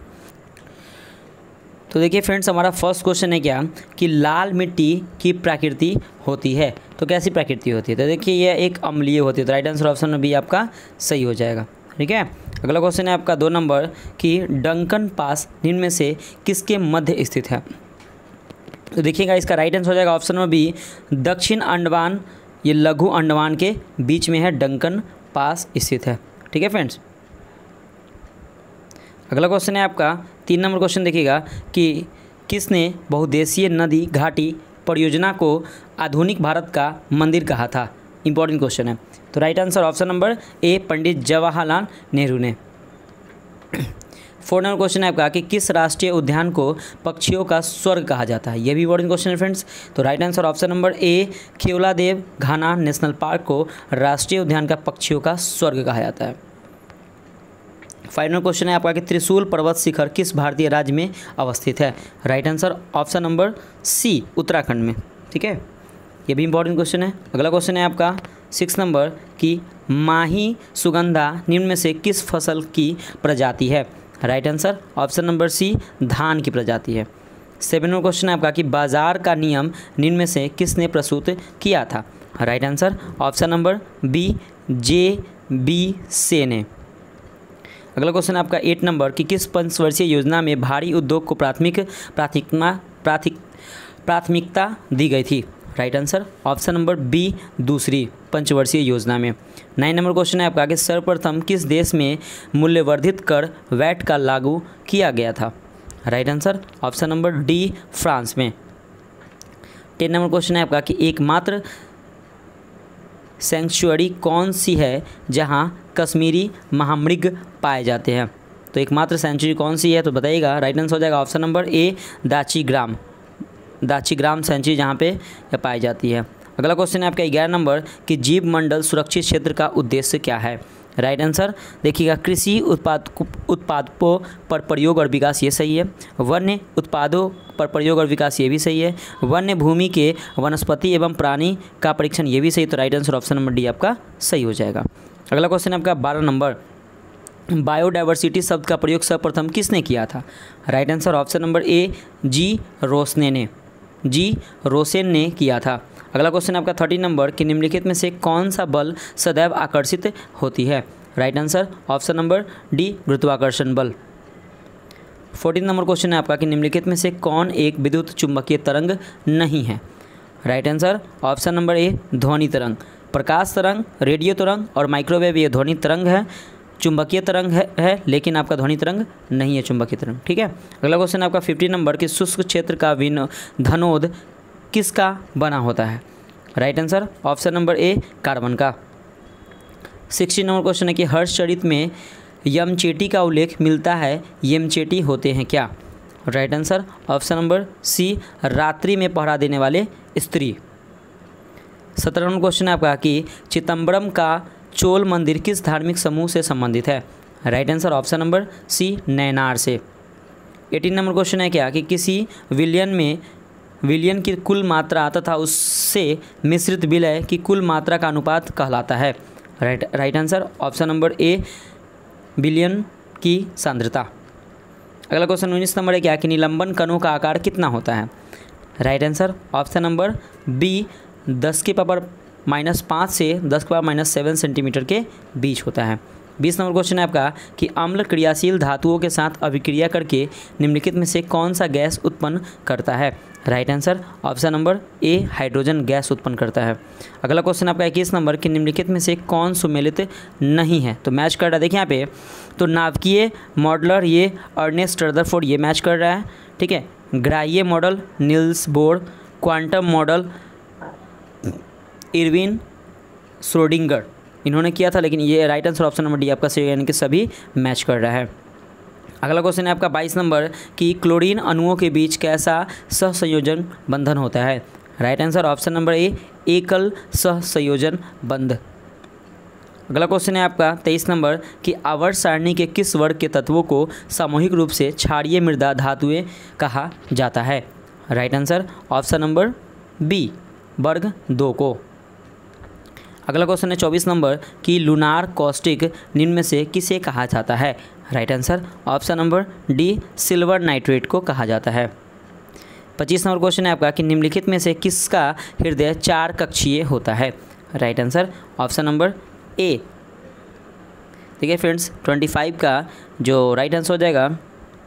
तो देखिए फ्रेंड्स हमारा फर्स्ट क्वेश्चन है क्या कि लाल मिट्टी की प्रकृति होती है, तो कैसी प्रकृति होती है, तो देखिए ये एक अम्लीय होती है, तो राइट आंसर ऑप्शन में भी आपका सही हो जाएगा, ठीक है। अगला क्वेश्चन है आपका दो नंबर कि डंकन पास निम्न में से किसके मध्य स्थित है, तो देखिएगा इसका राइट आंसर हो जाएगा ऑप्शन में बी दक्षिण अंडमान, ये लघु अंडमान के बीच में है डंकन पास स्थित है, ठीक है फ्रेंड्स। अगला क्वेश्चन है आपका तीन नंबर क्वेश्चन देखिएगा कि किसने बहुउद्देशीय नदी घाटी परियोजना को आधुनिक भारत का मंदिर कहा था? इंपॉर्टेंट क्वेश्चन है। तो right answer option number A Pandit Jawaharlal Nehru ने। फोर नंबर क्वेश्चन है आपका कि किस राष्ट्रीय उद्यान को पक्षियों का स्वर्ग कहा जाता है? यह भी इंपॉर्टेंट क्वेश्चन है फ्रेंड्स। तो right answer option number A Keoladeo Ghana national park को राष्ट्रीय उद्यान का पक्षियों का स्वर्ग कहा जाता है। फाइनल क्वेश्चन है आपका कि त्रिशूल पर्वत शिखर किस भारतीय राज्य में अवस्थित है? Right answer option number C Uttarakhand में। ठीक है, ये भी इंपॉर्टेंट क्वेश्चन है। अगला क्वेश्चन है आपका सिक्स नंबर की माही सुगंधा निम्न में से किस फसल की प्रजाति है? Right answer option number C धान की प्रजाति है। सेवन नंबर क्वेश्चन है आपका कि बाजार का नियम निम्न में से किसने प्रस्तुत किया था? Right answer option number B J B Say ने। अगला क्वेश्चन है आपका एट नंबर कि किस पंचवर्षीय योजना में भारी उद्योग को प्राथमिक प्राथमिकता प्राथमिक प्राथमिकता दी गई थी? Right answer option number B दूसरी पंचवर्षीय योजना में। नाइन नंबर क्वेश्चन है आपका कि सर्वप्रथम किस देश में मूल्यवर्धित कर वैट का लागू किया गया था? Right answer option number D France में। टेन नंबर क्वेश्चन है आपका कि एकमात्र सेंचुरी कौन सी है जहां कश्मीरी महामृग पाए जाते हैं? तो एकमात्र सेंचुरी कौन सी है तो बताइएगा। राइट आंसर हो जाएगा option number A Dachigam Dachigam sanctuary जहाँ पे यह पाई जाती है। अगला क्वेश्चन है आपका ग्यारह नंबर कि जीव मंडल सुरक्षित क्षेत्र का उद्देश्य क्या है? राइट आंसर देखिएगा कृषि उत्पाद उत्पादों पर प्रयोग और विकास, ये सही है। वन्य उत्पादों पर प्रयोग और विकास, ये भी सही है। वन्य भूमि के वनस्पति एवं प्राणी का परीक्षण, ये भी सही। तो right answer option number D आपका सही हो जाएगा। अगला क्वेश्चन है आपका बारह नंबर बायोडाइवर्सिटी शब्द का प्रयोग सर्वप्रथम किसने किया था? Right answer option number A G Rosen ने जी रोसेन ने किया था। अगला क्वेश्चन आपका थर्टी नंबर कि निम्नलिखित में से कौन सा बल सदैव आकर्षित होती है? Right answer option number D गुरुत्वाकर्षण बल। फोर्टीन नंबर क्वेश्चन है आपका कि निम्नलिखित में से कौन एक विद्युत चुंबकीय तरंग नहीं है? Right answer option number A ध्वनि तरंग। प्रकाश तरंग, रेडियो तरंग और माइक्रोवेव ये ध्वनि तरंग है। चुंबकीय तरंग है, है लेकिन आपका ध्वनि तरंग नहीं है चुंबकीय तरंग। ठीक है, अगला क्वेश्चन आपका फिफ्टी नंबर कि शुष्क क्षेत्र का विन धनोद किसका बना होता है? Right answer option number A carbon का। सिक्सटी नंबर क्वेश्चन है कि हर्षचरित में यमचेटी का उल्लेख मिलता है, यमचेटी होते हैं क्या? Right answer option number C रात्रि में पहरा देने वाले स्त्री। सत्रह नंबर क्वेश्चन है आपका कि चिदम्बरम का चोल मंदिर किस धार्मिक समूह से संबंधित है? Right answer option number C Nayanar से। एटीन नंबर क्वेश्चन है क्या कि किसी विलियन में विलियन की कुल मात्रा तथा उससे मिश्रित विलय की कुल मात्रा का अनुपात कहलाता है? Right right answer option number A billion की सांद्रता। अगला क्वेश्चन उन्नीस नंबर है क्या कि निलंबन कणों का आकार कितना होता है? Right answer option number B दस के पावर माइनस पाँच से दस के पावर माइनस सेवन सेंटीमीटर के बीच होता है। बीस नंबर क्वेश्चन है आपका कि अम्ल क्रियाशील धातुओं के साथ अभिक्रिया करके निम्नलिखित में से कौन सा गैस उत्पन्न करता है? Right answer option number A hydrogen gas उत्पन्न करता है। अगला क्वेश्चन आपका इक्कीस नंबर कि निम्नलिखित में से कौन सुमेलित नहीं है? तो मैच कर रहा है, देखिए यहाँ पे तो नाभिकीय मॉडलर ये अर्नेस्ट रदरफोर्ड ये मैच कर रहा है। ठीक है, ग्राह्य model Niels Bohr, quantum model Erwin Schrodinger इन्होंने किया था, लेकिन ये right answer option number D आपका सही, यानी कि सभी मैच कर रहा है। अगला क्वेश्चन है आपका बाईस नंबर कि क्लोरीन अणुओं के बीच कैसा सहसंयोजन बंधन होता है? Right answer option number A एकल सहसंयोजन बंध। अगला क्वेश्चन है आपका तेईस नंबर कि आवर्त सारणी के किस वर्ग के तत्वों को सामूहिक रूप से क्षारीय मृदा धातुएं कहा जाता है? Right answer option number B वर्ग दो को। अगला क्वेश्चन है चौबीस नंबर कि लूनार कॉस्टिक निम्न में से किसे कहा जाता है? Right answer option number D silver nitrate को कहा जाता है। पच्चीस नंबर क्वेश्चन है आपका कि निम्नलिखित में से किसका हृदय चार कक्षीय होता है? Right answer option number A. देखिए फ्रेंड्स पच्चीस का जो राइट आंसर हो जाएगा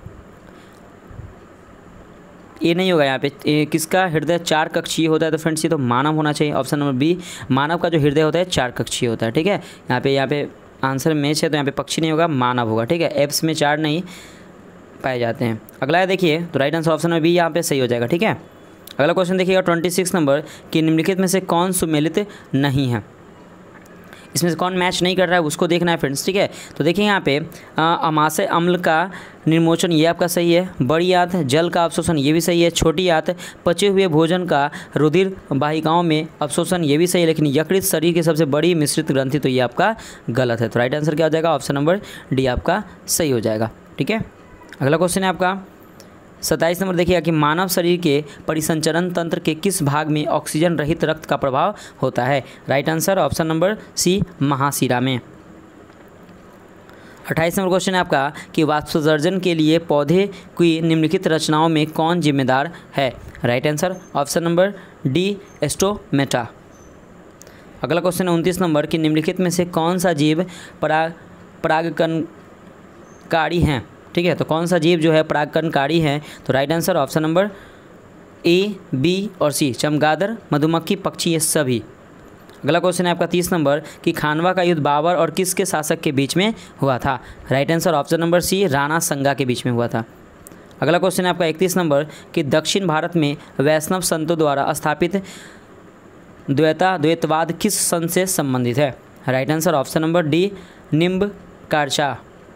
ये नहीं होगा, यहाँ पे ए, किसका हृदय चार कक्षीय होता है? तो फ्रेंड्स ये तो मानव होना चाहिए। ऑप्शन नंबर बी मानव का जो हृदय होता है चार कक्षीय होता है। ठीक है, यहाँ पे यहाँ पे आंसर मैच है तो यहाँ पे पक्षी नहीं होगा, मानव होगा। ठीक है, एप्स में चार नहीं पाए जाते हैं। अगला है देखिए तो right answer option number B यहाँ पे सही हो जाएगा। ठीक है, अगला क्वेश्चन देखिएगा ट्वेंटी सिक्स नंबर कि निम्नलिखित में से कौन सुमेलित नहीं है, इसमें से कौन मैच नहीं कर रहा है उसको देखना है फ्रेंड्स, ठीक है। तो देखिए यहाँ पे अमाशय अम्ल का निर्मोचन ये आपका सही है, बड़ी आंत जल का अवशोषण ये भी सही है, छोटी आंत पचे हुए भोजन का रुधिर वाहिकाओं में अवशोषण ये भी सही है, लेकिन यकृत शरीर की सबसे बड़ी मिश्रित ग्रंथि तो ये आपका गलत है। तो राइट आंसर क्या हो जाएगा, ऑप्शन नंबर डी आपका सही हो जाएगा, ठीक है। अगला क्वेश्चन है आपका सत्ताईस नंबर, देखिएगा कि मानव शरीर के परिसंचरण तंत्र के किस भाग में ऑक्सीजन रहित रक्त का प्रभाव होता है। Right answer option number C महाशिरा में। अट्ठाईस नंबर क्वेश्चन है आपका कि वाष्पोत्सर्जन के लिए पौधे की निम्नलिखित रचनाओं में कौन जिम्मेदार है। Right answer option number D stomata. अगला क्वेश्चन है उनतीस नंबर कि निम्नलिखित में से कौन सा जीव पराग परागकणकारी हैं, ठीक है। तो कौन सा जीव जो है परागकणकारी है, तो right answer option number A, B और सी, चमगादड़, मधुमक्खी, पक्षी, ये सभी। अगला क्वेश्चन है आपका तीस नंबर कि खानवा का युद्ध बाबर और किसके शासक के बीच में हुआ था। Right answer option number C, Rana Sanga के बीच में हुआ था। अगला क्वेश्चन है आपका इकतीस नंबर कि दक्षिण भारत में वैष्णव संतों द्वारा स्थापित द्वैता द्वैतवाद किस संत से संबंधित है। Right answer option number D, Nimbarkacharya,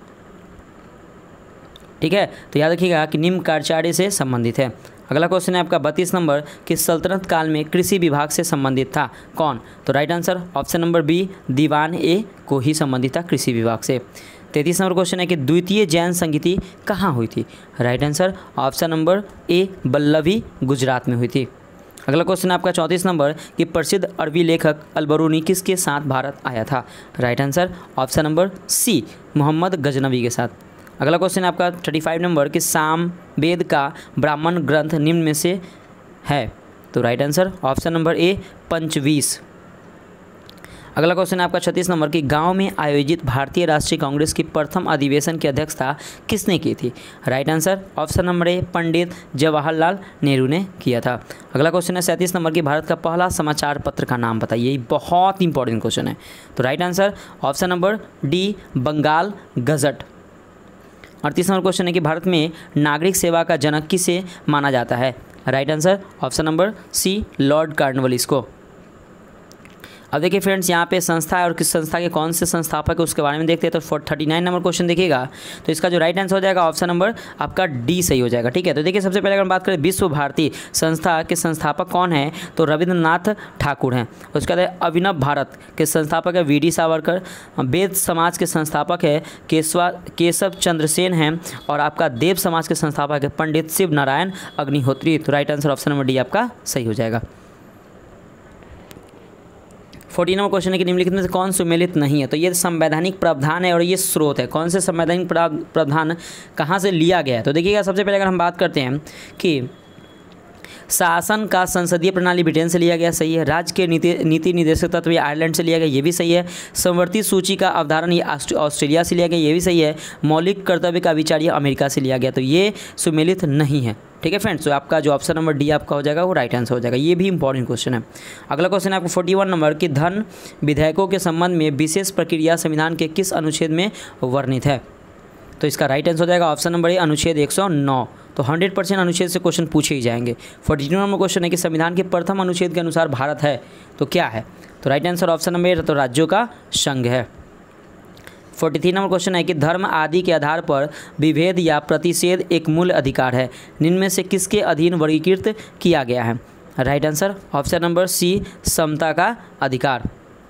ठीक है। तो याद रखिएगा कि निम्बकार्चार्य से संबंधित है। अगला क्वेश्चन है आपका बत्तीस नंबर कि सल्तनत काल में कृषि विभाग से संबंधित था कौन। तो right answer option number B, दीवान ए को ही संबंधित था कृषि विभाग से। तैंतीस नंबर क्वेश्चन है कि द्वितीय जैन संगीति कहाँ हुई थी। Right answer option number A, Vallabhi, Gujarat में हुई थी। अगला क्वेश्चन है आपका चौंतीस नंबर कि प्रसिद्ध अरबी लेखक अलबरूनी किसके साथ भारत आया था। Right answer option number C, Mohammad Ghaznavi के साथ। अगला क्वेश्चन है आपका पैंतीस नंबर कि सामवेद का ब्राह्मण ग्रंथ निम्न में से है। तो right answer option number A, पंचवीस। अगला क्वेश्चन है आपका छत्तीस नंबर कि गांव में आयोजित भारतीय राष्ट्रीय कांग्रेस की प्रथम अधिवेशन की अध्यक्षता किसने की थी। Right answer option number A, Pandit Jawaharlal Nehru ने किया था। अगला क्वेश्चन है सैंतीस नंबर कि भारत का पहला समाचार पत्र का नाम बताइए, बहुत इंपॉर्टेंट क्वेश्चन है। तो right answer option number D, Bengal gazette. अड़तीस नंबर क्वेश्चन है कि भारत में नागरिक सेवा का जनक किसे माना जाता है। Right answer option number C, Lord Cornwallis को। अब देखिए फ्रेंड्स यहाँ पे संस्था है और किस संस्था के कौन से संस्थापक है उसके बारे में देखते हैं। तो थर्टी नाइन नंबर क्वेश्चन देखिएगा, तो इसका जो राइट आंसर हो जाएगा ऑप्शन नंबर आपका डी सही हो जाएगा, ठीक है। तो देखिए सबसे पहले अगर हम बात करें विश्व भारती संस्था के संस्थापक कौन है, तो रविंद्रनाथ ठाकुर हैं। उसके बाद अभिनव भारत के संस्थापक है वी डी सावरकर। वेद समाज के संस्थापक है केशवा केशव चंद्र सेन हैं। और आपका देव समाज के संस्थापक है पंडित शिव नारायण अग्निहोत्री। तो right answer option number D आपका सही हो जाएगा। फोर्टीन नंबर क्वेश्चन है कि निम्नलिखित में से कौन सुमेलित नहीं है। तो ये संवैधानिक प्रावधान है और ये स्रोत है। कौन से संवैधानिक प्रावधान कहाँ से लिया गया है। तो देखिएगा सबसे पहले अगर हम बात करते हैं कि शासन का संसदीय प्रणाली ब्रिटेन से लिया गया, सही है। राज्य के नीति नीति निर्देशक तत्व ये आयरलैंड से लिया गया, ये भी सही है। समवर्ती सूची का अवधारण ये ऑस्ट्रेलिया से लिया गया, ये भी सही है। मौलिक कर्तव्य का विचार ये अमेरिका से लिया गया, तो ये सुमेलित नहीं है, ठीक है फ्रेंड्स। तो आपका जो ऑप्शन नंबर डी आपका हो जाएगा वो राइट आंसर हो जाएगा। ये भी इंपॉर्टेंट क्वेश्चन है। अगला क्वेश्चन है आपको फोर्टी वन नंबर कि धन विधेयकों के संबंध में विशेष प्रक्रिया संविधान के किस अनुच्छेद में वर्णित है। तो इसका राइट आंसर हो जाएगा ऑप्शन नंबर ए, अनुच्छेद एक सौ नौ। तो हंड्रेड परसेंट अनुच्छेद से क्वेश्चन पूछे ही जाएंगे। फोर्टी टू नंबर क्वेश्चन है कि संविधान के प्रथम अनुच्छेद के अनुसार भारत है, तो क्या है। तो right answer option number A, तो राज्यों का संघ है। फोर्टी थ्री नंबर क्वेश्चन है कि धर्म आदि के आधार पर विभेद या प्रतिषेध एक मूल अधिकार है, निम्न में से किसके अधीन वर्गीकृत किया गया है। Right answer option number C, समता का अधिकार।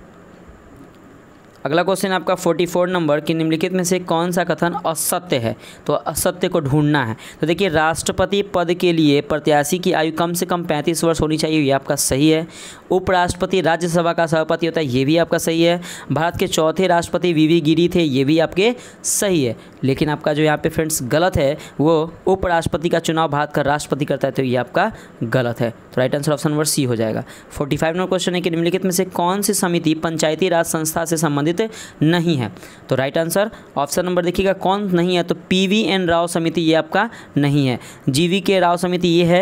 अगला क्वेश्चन आपका फोर्टी फोर नंबर कि निम्नलिखित में से कौन सा कथन असत्य है। तो असत्य को ढूंढना है। तो देखिए राष्ट्रपति पद के लिए प्रत्याशी की आयु कम से कम पैंतीस वर्ष होनी चाहिए, ये आपका सही है। उपराष्ट्रपति राज्यसभा का सभापति होता है, ये भी आपका सही है। भारत के चौथे राष्ट्रपति वी वी गिरी थे, ये भी आपके सही है। लेकिन आपका जो यहाँ पे फ्रेंड्स गलत है वो उपराष्ट्रपति का चुनाव भारत का राष्ट्रपति करता है, तो ये आपका गलत है। तो right answer option number C हो जाएगा। फोर्टी फाइव नंबर क्वेश्चन है कि निम्नलिखित में से कौन सी समिति पंचायती राज संस्था से संबंधित नहीं है। तो राइट आंसर ऑप्शन नंबर देखिएगा कौन नहीं है, तो पी वी एन राव समिति ये आपका नहीं है। जी वी के राव समिति ये है,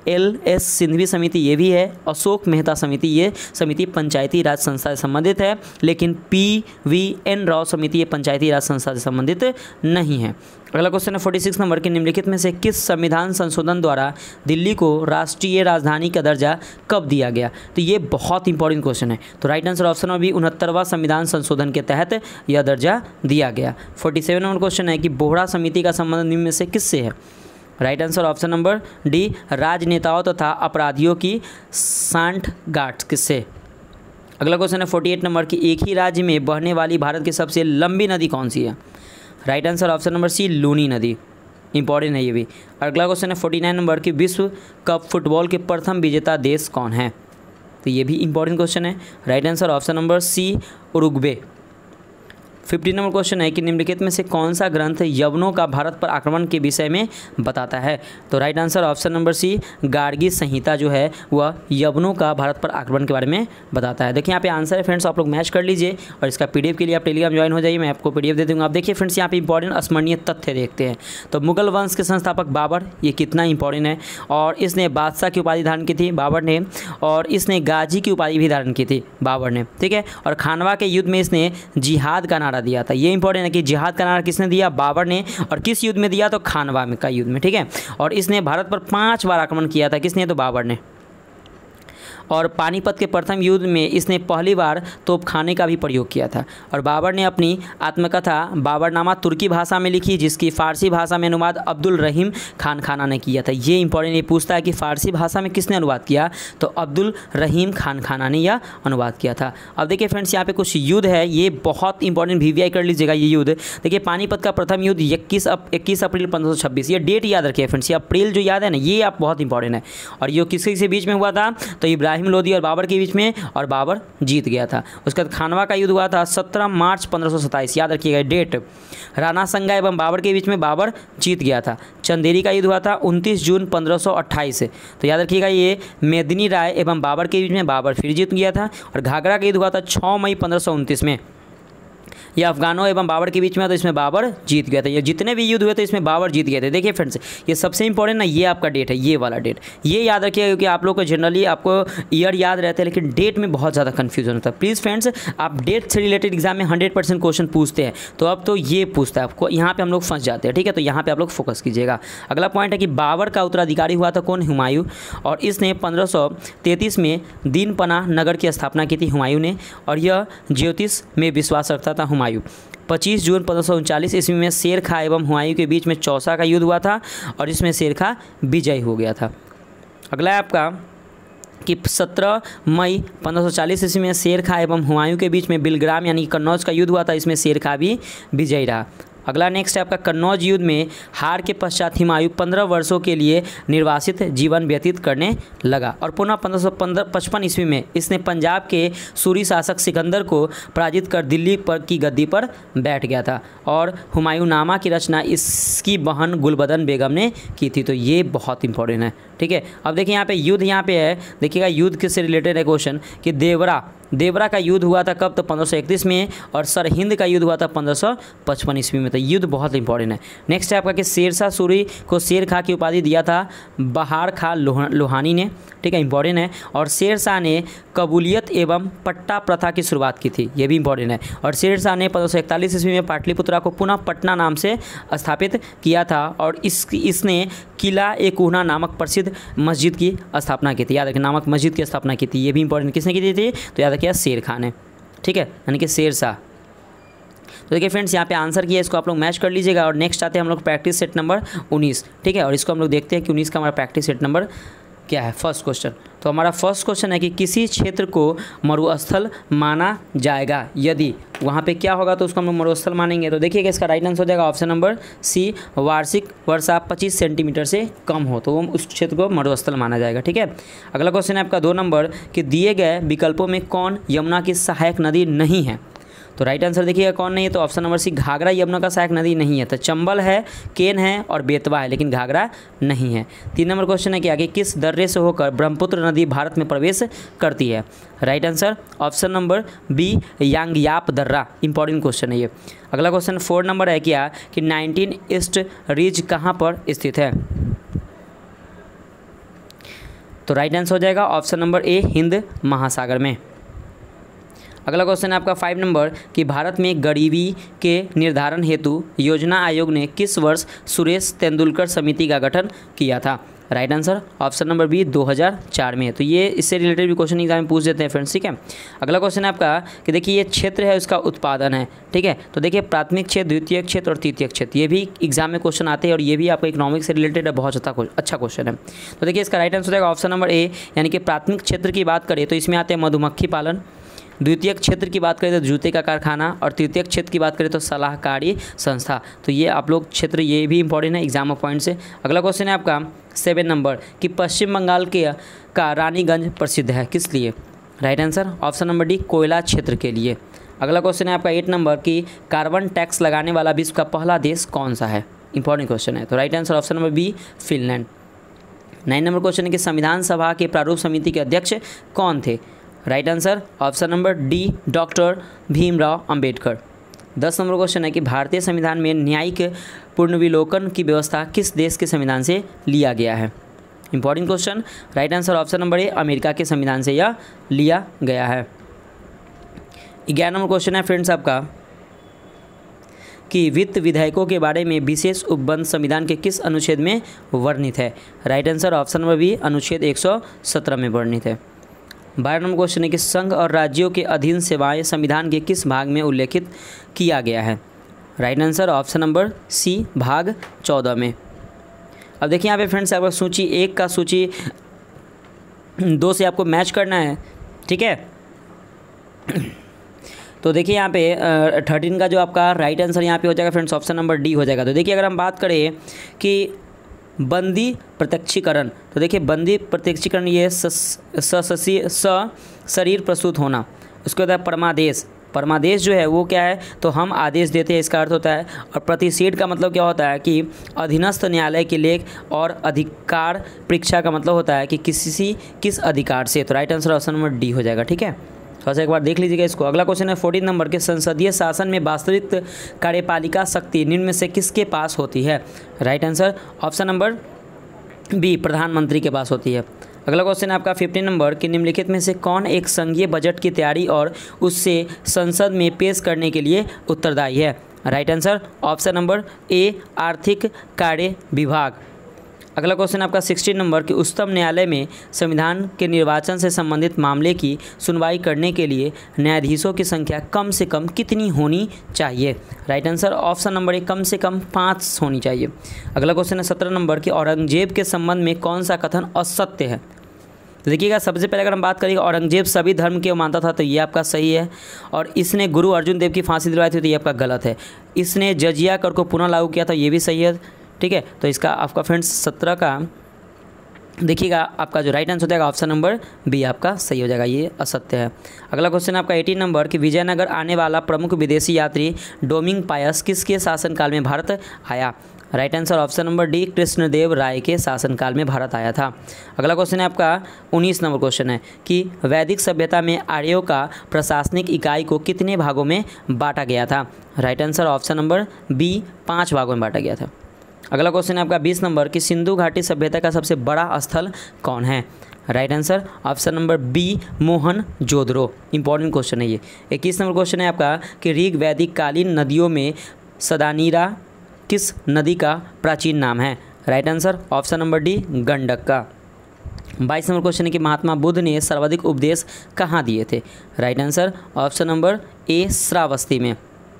एल एस सिंघवी समिति ये भी है, अशोक मेहता समिति ये समिति पंचायती राज संस्था से संबंधित है, लेकिन पी वी एन राव समिति ये पंचायती राज संस्था से संबंधित नहीं है। अगला क्वेश्चन है फोर्टी सिक्स नंबर के, निम्नलिखित में से किस संविधान संशोधन द्वारा दिल्ली को राष्ट्रीय राजधानी का दर्जा कब दिया गया? तो ये बहुत इंपॉर्टेंट क्वेश्चन है। तो राइट आंसर ऑप्शन में भी उनहत्तरवां संविधान संशोधन के तहत यह दर्जा दिया गया। फोर्टी सेवन नंबर क्वेश्चन है कि बोहरा समिति का संबंध निम्न में से किससे है? Right answer option number D, राजनेताओं तथा अपराधियों की सांठगांठ किससे? अगला क्वेश्चन है फोर्टी एट नंबर की, एक ही राज्य में बहने वाली भारत की सबसे लंबी नदी कौन सी है? Right answer option number C, Luni नदी। इंपॉर्टेंट है ये भी। अगला क्वेश्चन है फोर्टी नाइन नंबर की, विश्व कप फुटबॉल के प्रथम विजेता देश कौन है? तो ये भी इंपॉर्टेंट क्वेश्चन है। Right answer option number C, Uruguay. Fifty number question है कि निम्नलिखित में से कौन सा ग्रंथ यवनों का भारत पर आक्रमण के विषय में बताता है? तो right answer option number C, Gargi Samhita जो है वह यवनों का भारत पर आक्रमण के बारे में बताता है। देखिए यहाँ पे आंसर है फ्रेंड्स, आप लोग मैच कर लीजिए और इसका पीडीएफ के लिए आप टेलीग्राम ज्वाइन हो जाइए, मैं आपको पीडीएफ दे दूँगा। आप देखिए फ्रेंड्स यहाँ पे इंपॉर्टेंट स्मरणीय तथ्य देखते हैं। तो मुगल वंश के संस्थापक बाबर, ये कितना इंपॉर्टेंट है, और इसने बादशाह की उपाधि धारण की थी बाबर ने, और इसने गाजी की उपाधि भी धारण की थी बाबर ने, ठीक है। और खानवा के युद्ध में इसने जिहाद का नारा दिया था। ये इंपॉर्टेंट है कि जिहाद का नारा किसने दिया? बाबर ने। और किस युद्ध में दिया? तो खानवा में का युद्ध में, ठीक है। और इसने भारत पर पांच बार आक्रमण किया था। किसने? तो बाबर ने। और पानीपत के प्रथम युद्ध में इसने पहली बार तोपखाने का भी प्रयोग किया था। और बाबर ने अपनी आत्मकथा बाबरनामा तुर्की भाषा में लिखी, जिसकी फ़ारसी भाषा में अनुवाद अब्दुल रहीम खान खाना ने किया था। ये इंपॉर्टेंट, ये पूछता है कि फ़ारसी भाषा में किसने अनुवाद किया? तो अब्दुल रहीम खान खाना ने यह अनुवाद किया था। अब देखिए फ्रेंड्स यहाँ पे कुछ युद्ध है, ये बहुत इंपॉर्टेंट, वीवीआई कर लीजिएगा ये युद्ध। देखिए पानीपत का प्रथम युद्ध इक्कीस इक्कीस अप्रैल पंद्रह सौ छब्बीस, ये डेट याद रखिए फ्रेंड्स, ये अप्रैल जो याद है ना, ये आप बहुत इंपॉर्टेंट है। और ये किसके के बीच में हुआ था? तो इब्राहिम लोदी और बाबर के बीच में, और बाबर जीत गया था। उसके बाद खानवा का युद्ध हुआ था सत्रह मार्च पंद्रह सौ सत्ताईस, याद रखिएगा डेट। राणा संगा एवं बाबर के बीच में बाबर जीत गया था। चंदेरी का युद्ध हुआ था उनतीस जून पंद्रह सौ अट्ठाईस, तो याद रखिएगा ये मेदिनी राय एवं बाबर के बीच में बाबर फिर जीत गया था। और घाघरा का युद्ध हुआ था छः मई पंद्रह सौ उनतीस में, यह अफगानों एवं बाबर के बीच में, तो इसमें बाबर जीत गया था। ये जितने भी युद्ध हुए थे इसमें बाबर जीत गए थे। देखिए फ्रेंड्स ये सबसे इंपॉर्टेंट ना, ये आपका डेट है, ये वाला डेट ये याद रखिएगा, क्योंकि आप लोग को जनरली आपको ईयर याद रहते हैं लेकिन डेट में बहुत ज़्यादा कन्फ्यूजन होता है। प्लीज़ फ्रेंड्स, आप डेट से रिलेटेड एग्जाम में हंड्रेड परसेंट क्वेश्चन पूछते हैं, तो अब तो ये पूछता है आपको, यहाँ पर हम लोग फंस जाते हैं, ठीक है। तो यहाँ पर आप लोग फोकस कीजिएगा। अगला पॉइंट है कि बाबर का उत्तराधिकारी हुआ था कौन? हुमायूं। और इसने पंद्रह सौ तैंतीस में दीनपनाह नगर की स्थापना की थी हुमायूं ने, और यह ज्योतिष में विश्वास रखता था हुमायूं। पच्चीस जून पंद्रह सौ उनचालीस ईस्वी में शेर खां एवं हुमायूं के बीच में चौसा का युद्ध हुआ था, और इसमें शेर खां विजयी हो गया था। अगला है आपका कि सत्रह मई पंद्रह सौ चालीस ईस्वी में शेर खां एवं हुमायूं के बीच में बिलग्राम यानी कन्नौज का युद्ध हुआ था, इसमें शेर खां भी विजयी रहा। अगला नेक्स्ट है आपका कन्नौज युद्ध में हार के पश्चात हुमायूं पंद्रह वर्षों के लिए निर्वासित जीवन व्यतीत करने लगा, और पुनः पंद्रह सौ पंद्रह पचपन ईस्वी में इसने पंजाब के सूरी शासक सिकंदर को पराजित कर दिल्ली पर की गद्दी पर बैठ गया था। और हुमायूं नामा की रचना इसकी बहन गुलबदन बेगम ने की थी। तो ये बहुत इंपॉर्टेंट है, ठीक है। अब देखिए यहाँ पे युद्ध यहाँ पे है, देखिएगा युद्ध किससे रिलेटेड है क्वेश्चन, कि देवरा देवरा का युद्ध हुआ था कब? तो पंद्रह सौ इकतीस में, और सरहिंद का युद्ध हुआ था पंद्रह सौ पचपन ईस्वी में। तो युद्ध बहुत इंपॉर्टेंट है। नेक्स्ट है आपका कि शेरशाह सूरी को शेर खां की उपाधि दिया था बहार खां लोहानी ने, ठीक है, इंपॉर्टेंट है। और शेरशाह ने कबूलियत एवं पट्टा प्रथा की शुरुआत की थी, ये भी इंपॉर्टेंट है। और शेरशाह ने पंद्रह सौ इकतालीस ईस्वी में पाटलिपुत्रा को पुनः पटना नाम से स्थापित किया था, और इस इसने किला ए कोहना नामक प्रसिद्ध मस्जिद की स्थापना की थी। याद रखिए नामक मस्जिद की स्थापना की थी, ये भी इंपॉर्टेंट, किसने की थी? तो याद रखिए शेर खां ने, ठीक है, यानी कि शेरशाह। तो देखिए फ्रेंड्स यहाँ पे आंसर किया, इसको आप लोग मैच कर लीजिएगा। और नेक्स्ट आते हैं हम लोग प्रैक्टिस सेट नंबर उन्नीस, ठीक है। और इसको हम लोग देखते हैं कि उन्नीस का हमारा प्रैक्टिस सेट नंबर क्या है। फर्स्ट क्वेश्चन, तो हमारा फर्स्ट क्वेश्चन है कि किसी क्षेत्र को मरुस्थल माना जाएगा यदि वहाँ पे क्या होगा, तो उसको हम लोग मरुस्थल मानेंगे। तो देखिएगा इसका राइट आंसर हो जाएगा ऑप्शन नंबर सी, वार्षिक वर्षा पच्चीस सेंटीमीटर से कम हो तो वो उस क्षेत्र को मरुस्थल माना जाएगा, ठीक है। अगला क्वेश्चन है आपका दो नंबर कि दिए गए विकल्पों में कौन यमुना की सहायक नदी नहीं है? तो राइट आंसर देखिएगा कौन नहीं है, तो option number C, Ghaghara Yamuna का सहायक नदी नहीं है। तो चंबल है, केन है और बेतवा है, लेकिन घाघरा नहीं है। तीन नंबर क्वेश्चन है कि आगे किस दर्रे से होकर ब्रह्मपुत्र नदी भारत में प्रवेश करती है? Right answer option number B, Yangyap दर्रा, इंपॉर्टेंट क्वेश्चन है ये। अगला क्वेश्चन फोर नंबर है क्या कि नाइनटीन ईस्ट रिज कहाँ पर स्थित है? तो राइट आंसर हो जाएगा ऑप्शन नंबर ए हिंद महासागर में। अगला क्वेश्चन है आपका फाइव नंबर कि भारत में गरीबी के निर्धारण हेतु योजना आयोग ने किस वर्ष सुरेश तेंदुलकर समिति का गठन किया था। Right answer option number B दो हज़ार चार में। तो ये इससे रिलेटेड भी क्वेश्चन एग्जाम में पूछ देते हैं फ्रेंड्स, ठीक है। अगला क्वेश्चन है आपका कि देखिए ये क्षेत्र है उसका उत्पादन है, ठीक है। तो देखिए प्राथमिक क्षेत्र, द्वितीय क्षेत्र और तृतीय क्षेत्र, ये भी एग्जाम में क्वेश्चन आते हैं और ये भी आपका इकोनॉमिक्स से रिलेटेड है, बहुत अच्छा अच्छा क्वेश्चन है। तो देखिए इसका राइट आंसर हो जाएगा ऑप्शन नंबर ए, यानी कि प्राथमिक क्षेत्र की बात करें तो इसमें आते हैं मधुमक्खी पालन, द्वितीय क्षेत्र की बात करें तो जूते का कारखाना और तृतीय क्षेत्र की बात करें तो सलाहकारी संस्था। तो ये आप लोग क्षेत्र ये भी इंपॉर्टेंट है एग्जाम ऑफ पॉइंट से। अगला क्वेश्चन है आपका सेवन नंबर कि पश्चिम बंगाल के का रानीगंज प्रसिद्ध है किस लिए। Right answer option number D कोयला क्षेत्र के लिए। अगला क्वेश्चन है आपका एट नंबर कि कार्बन टैक्स लगाने वाला विश्व का पहला देश कौन सा है। इंपॉर्टेंट क्वेश्चन है। तो right answer option number B Finland. Nine number question है कि संविधान सभा के प्रारूप समिति के अध्यक्ष कौन थे। Right answer option number D doctor Bhimrao Ambedkar. दस नंबर क्वेश्चन है कि भारतीय संविधान में न्यायिक पुनर्विलोकन की व्यवस्था किस देश के संविधान से लिया गया है। Important question. Right answer option number A America के संविधान से यह लिया गया है। ग्यारह नंबर क्वेश्चन है फ्रेंड्स आपका कि वित्त विधेयकों के बारे में विशेष उपबंध संविधान के किस अनुच्छेद में वर्णित है। Right answer option number B अनुच्छेद एक सौ सत्रह में वर्णित है। बारह नंबर क्वेश्चन है कि संघ और राज्यों के अधीन सेवाएं संविधान के किस भाग में उल्लेखित किया गया है। Right answer option number C भाग चौदह में। अब देखिए यहाँ पे फ्रेंड्स आपको सूची एक का सूची दो से आपको मैच करना है, ठीक है। तो देखिए यहाँ पे थर्टीन का जो आपका राइट आंसर यहाँ पे हो जाएगा फ्रेंड्स ऑप्शन नंबर डी हो जाएगा। तो देखिए अगर हम बात करें कि बंदी प्रत्यक्षीकरण, तो देखिए बंदी प्रत्यक्षीकरण ये स शरीर प्रस्तुत होना, उसके बाद परमादेश, परमादेश जो है वो क्या है तो हम आदेश देते हैं इसका अर्थ होता है। और प्रतिषेध का मतलब क्या होता है कि अधीनस्थ न्यायालय के लेख और अधिकार परीक्षा का मतलब होता है कि किसी किस अधिकार से। तो right answer option number D हो जाएगा, ठीक है। थोड़ा सा एक बार देख लीजिएगा इसको। अगला क्वेश्चन है फोर्टीन नंबर के संसदीय शासन में वास्तविक कार्यपालिका शक्ति निम्न में से किसके पास होती है। Right answer option number B प्रधानमंत्री के पास होती है। अगला क्वेश्चन है आपका फिफ्टीन नंबर कि निम्नलिखित में से कौन एक संघीय बजट की तैयारी और उससे संसद में पेश करने के लिए उत्तरदायी है। Right answer option number A आर्थिक कार्य विभाग। अगला क्वेश्चन आपका सिक्सटीन नंबर कि उच्चतम न्यायालय में संविधान के निर्वाचन से संबंधित मामले की सुनवाई करने के लिए न्यायाधीशों की संख्या कम से कम कितनी होनी चाहिए। Right answer option number A कम से कम पाँच होनी चाहिए। अगला क्वेश्चन है सत्रह नंबर कि औरंगजेब के संबंध में कौन सा कथन असत्य है। तो देखिएगा सबसे पहले अगर हम बात करें औरंगजेब सभी धर्म के मानता था तो ये आपका सही है। और इसने गुरु अर्जुन देव की फांसी दिलवाई थी तो ये आपका गलत है। इसने जजिया कर को पुनः लागू किया था ये भी सही है, ठीक है। तो इसका आपका फ्रेंड्स सत्रह का देखिएगा आपका जो राइट आंसर हो जाएगा ऑप्शन नंबर बी आपका सही हो जाएगा, ये असत्य है। अगला क्वेश्चन आपका एटीन नंबर कि विजयनगर आने वाला प्रमुख विदेशी यात्री डोमिंग पायस किसके शासनकाल में भारत आया। Right answer option number D Krishnadeva Raya के शासनकाल में भारत आया था। अगला क्वेश्चन है आपका उन्नीस नंबर क्वेश्चन है कि वैदिक सभ्यता में आर्यों का प्रशासनिक इकाई को कितने भागों में बांटा गया था। Right answer option number B पाँच भागों में बांटा गया था। अगला क्वेश्चन है आपका बीस नंबर कि सिंधु घाटी सभ्यता का सबसे बड़ा स्थल कौन है। Right answer option number B Mohenjo जोदड़ो। इंपॉर्टेंट क्वेश्चन है ये। इक्कीस नंबर क्वेश्चन है आपका कि ऋग वैदिक कालीन नदियों में सदानीरा किस नदी का प्राचीन नाम है। Right answer option number D Gandak का। बाईस नंबर क्वेश्चन है कि महात्मा बुद्ध ने सर्वाधिक उपदेश कहाँ दिए थे। Right answer option number A Shravasti में।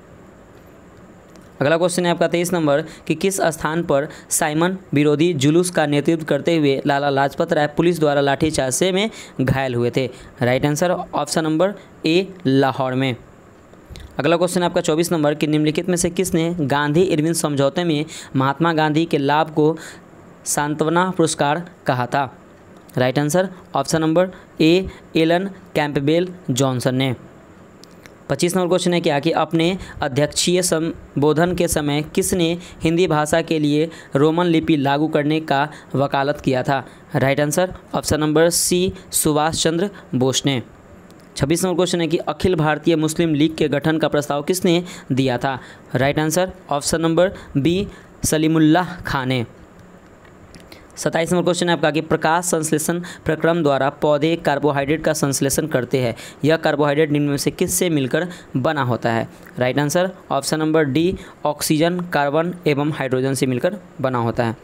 अगला क्वेश्चन है आपका तेईस नंबर कि किस स्थान पर साइमन विरोधी जुलूस का नेतृत्व करते हुए लाला लाजपत राय पुलिस द्वारा लाठीचार्ज में घायल हुए थे। Right answer option number A Lahore में। अगला क्वेश्चन है आपका चौबीस नंबर कि निम्नलिखित में से किसने गांधी इरविन समझौते में महात्मा गांधी के लाभ को सांत्वना पुरस्कार कहा था। Right answer option number A Alan Campbell Johnson ने। पच्चीस नंबर क्वेश्चन है क्या कि अपने अध्यक्षीय संबोधन के समय किसने हिंदी भाषा के लिए रोमन लिपि लागू करने का वकालत किया था। Right answer option number C Subhash Chandra Bose ने। छब्बीस नंबर क्वेश्चन है कि अखिल भारतीय मुस्लिम लीग के गठन का प्रस्ताव किसने दिया था। Right answer option number B Salimullah Khan ने। सत्ताईस नंबर क्वेश्चन है आपका कि प्रकाश संश्लेषण प्रक्रम द्वारा पौधे कार्बोहाइड्रेट का संश्लेषण करते हैं। यह कार्बोहाइड्रेट निम्न में से किससे मिलकर बना होता है? Right answer option number D, oxygen, carbon एवं हाइड्रोजन से मिलकर बना होता है।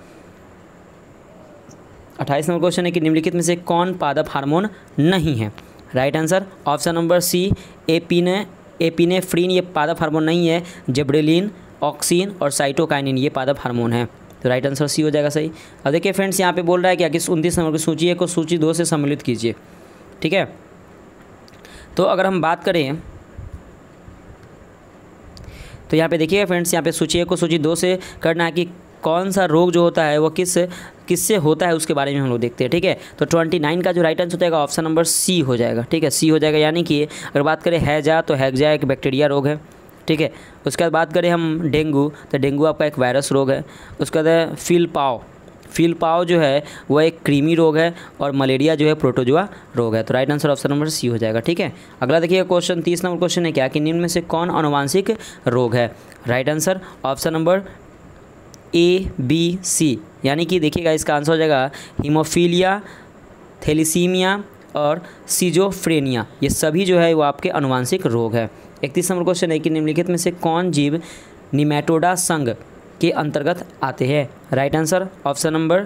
अट्ठाईस नंबर क्वेश्चन है कि निम्नलिखित में से कौन पादप हार्मोन नहीं है? Right answer option number C, एपिने एपिनेफ्रीन ये पादप हार्मोन नहीं है। जिब्रेलिन, ऑक्सीन और साइटोकाइनिन ये पादप हार्मोन है। तो राइट आंसर सी हो जाएगा सही। अब देखिए फ्रेंड्स, यहाँ पे बोल रहा है क्या कि उनतीस नंबर की सूची एक को सूची दो से सम्मिलित कीजिए। ठीक है, तो अगर हम बात करें तो यहाँ पे देखिए फ्रेंड्स, यहाँ पे सूची एक को सूची दो से करना है कि कौन सा रोग जो होता है वो किस किससे होता है उसके बारे में हम लोग देखते हैं। ठीक है, तो उनतीस का जो राइट आंसर हो जाएगा ऑप्शन नंबर सी हो जाएगा। ठीक है, सी हो जाएगा। यानी कि अगर बात करें हैजा तो हैजा एक बैक्टीरिया रोग है। ठीक है, उसके बाद बात करें हम डेंगू तो डेंगू आपका एक वायरस रोग है। उसके बाद फीलपाव फीलपाव जो है वह एक कृमि रोग है और मलेरिया जो है प्रोटोजोआ रोग है। तो right answer option number C हो जाएगा। ठीक है, अगला देखिए क्वेश्चन तीस नंबर क्वेश्चन है क्या कि निम्न में से कौन आनुवांशिक रोग है? Right answer option number A, B, C. यानी कि देखिएगा इसका आंसर हो जाएगा हीमोफीलिया, थैलेसीमिया और सिजोफ्रेनिया। ये सभी जो है वो आपके आनुवांशिक रोग है। इकतीस नंबर क्वेश्चन है कि निम्नलिखित में से कौन जीव निमेटोडा संघ के अंतर्गत आते हैं? Right answer option number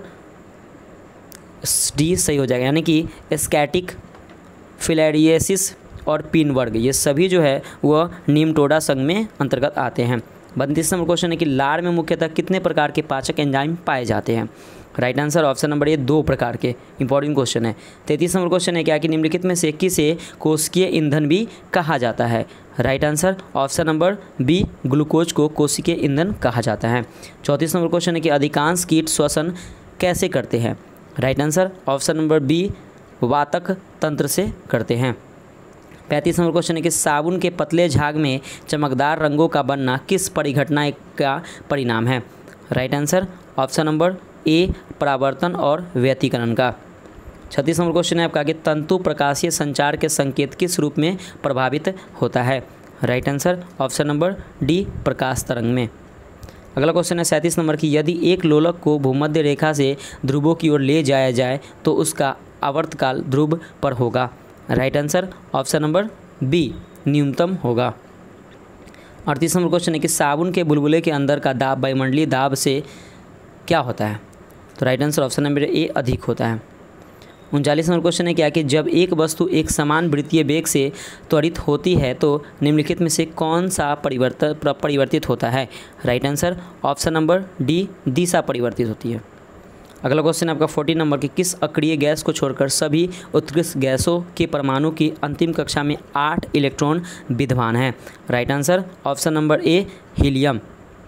D सही हो जाएगा। यानी कि स्कैटिक, फिलेरिएसिस और पिनवर्ग ये सभी जो है वह निमेटोडा संघ में अंतर्गत आते हैं। बत्तीस नंबर क्वेश्चन है कि लार में मुख्यतः कितने प्रकार के पाचक एंजाइम पाए जाते हैं? राइट आंसर ऑप्शन नंबर ये दो प्रकार के। इंपॉर्टेंट क्वेश्चन है। तैंतीस नंबर क्वेश्चन है क्या कि निम्नलिखित में से किसे कोशिकीय ईंधन भी कहा जाता है? Right answer option number B, glucose को कोशिकीय ईंधन कहा जाता है। चौंतीस नंबर क्वेश्चन है कि अधिकांश कीट श्वसन कैसे करते हैं? Right answer option number B, वातक तंत्र से करते हैं। पैंतीस नंबर क्वेश्चन है कि साबुन के पतले झाग में चमकदार रंगों का बनना किस परिघटना का परिणाम है? Right answer option number A, परावर्तन और व्यतिकरण का। छत्तीस नंबर क्वेश्चन है आपका कि तंतु प्रकाशीय संचार के संकेत किस रूप में प्रभावित होता है? Right answer option number D, प्रकाश तरंग में। अगला क्वेश्चन है सैंतीस नंबर की यदि एक लोलक को भूमध्य रेखा से ध्रुवों की ओर ले जाया जाए तो उसका आवर्तकाल ध्रुव पर होगा? Right answer option number B, न्यूनतम होगा। अड़तीस नंबर क्वेश्चन है कि साबुन के बुलबुले के अंदर का दाब वायुमंडलीय दाब से क्या होता है? तो right answer option number A, अधिक होता है। उनचालीस नंबर क्वेश्चन है क्या कि जब एक वस्तु एक समान वृत्तीय वेग से त्वरित होती है तो निम्नलिखित में से कौन सा परिवर्तन परिवर्तित होता है? Right answer option number D, दिशा परिवर्तित होती है। अगला क्वेश्चन आपका चालीस नंबर की किस अक्रिय गैस को छोड़कर सभी उत्कृष्ट गैसों के परमाणु की अंतिम कक्षा में आठ इलेक्ट्रॉन विद्यमान हैं? Right answer option number A, helium.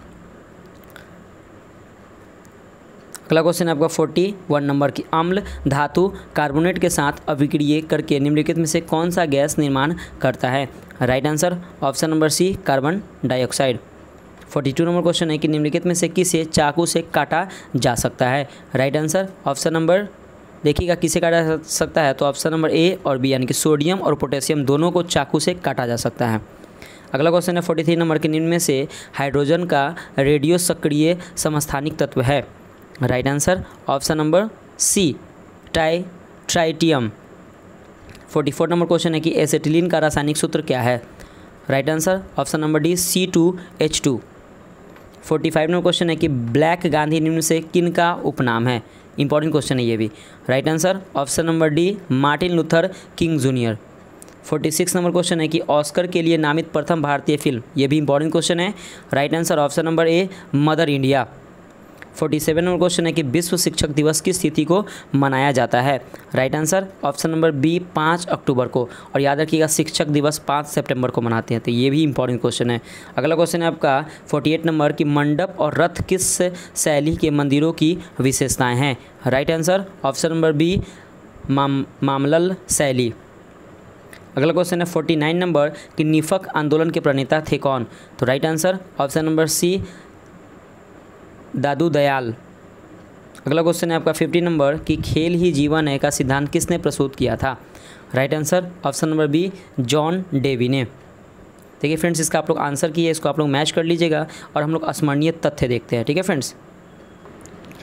अगला क्वेश्चन आपका इकतालीस नंबर की अम्ल धातु कार्बोनेट के साथ अभिक्रिया करके निम्नलिखित में से कौन सा गैस निर्माण करता है? Right answer option number C, carbon dioxide. बयालीस नंबर क्वेश्चन है कि निम्नलिखित में से किसे चाकू से काटा जा सकता है? राइट आंसर ऑप्शन नंबर देखिएगा किसे काटा जा सकता है तो ऑप्शन नंबर ए और बी, यानी कि सोडियम और पोटेशियम दोनों को चाकू से काटा जा सकता है। अगला क्वेश्चन है तैंतालीस नंबर के निम्न में से हाइड्रोजन का रेडियो सक्रिय समस्थानिक तत्व है? Right answer option number C, ट्राई ट्राइटियम। चौवालीस नंबर क्वेश्चन है कि एसिटिलीन का रासायनिक सूत्र क्या है? Right answer option number D, C two H two. पैंतालीस नंबर क्वेश्चन है कि ब्लैक गांधी निम्न से किन का उपनाम है? इंपॉर्टेंट क्वेश्चन है ये भी। Right answer option number D, Martin Luther King junior. छियालीस नंबर क्वेश्चन है कि ऑस्कर के लिए नामित प्रथम भारतीय फिल्म, ये भी इंपॉर्टेंट क्वेश्चन है। Right answer option number A, mother India. सैंतालीस नंबर क्वेश्चन है कि विश्व शिक्षक दिवस किस तिथि को मनाया जाता है? Right answer option number B, पाँच अक्टूबर को। और याद रखिएगा शिक्षक दिवस पाँच सितंबर को मनाते हैं, तो ये भी इंपॉर्टेंट क्वेश्चन है। अगला क्वेश्चन है आपका अड़तालीस नंबर की मंडप और रथ किस शैली के मंदिरों की विशेषताएं हैं? Right answer option number B, माम मामलल शैली। अगला क्वेश्चन है उनचास नंबर कि निफक आंदोलन के प्रणेता थे कौन? तो right answer option number C, Dadu Dayal. अगला क्वेश्चन है आपका पचास नंबर कि खेल ही जीवन है का सिद्धांत किसने प्रस्तुत किया था? Right answer option number B, John Dewey ने। देखिए फ्रेंड्स, इसका आप लोग आंसर किए, इसको आप लोग मैच कर लीजिएगा और हम लोग स्मरणीय तथ्य देखते हैं। ठीक है फ्रेंड्स,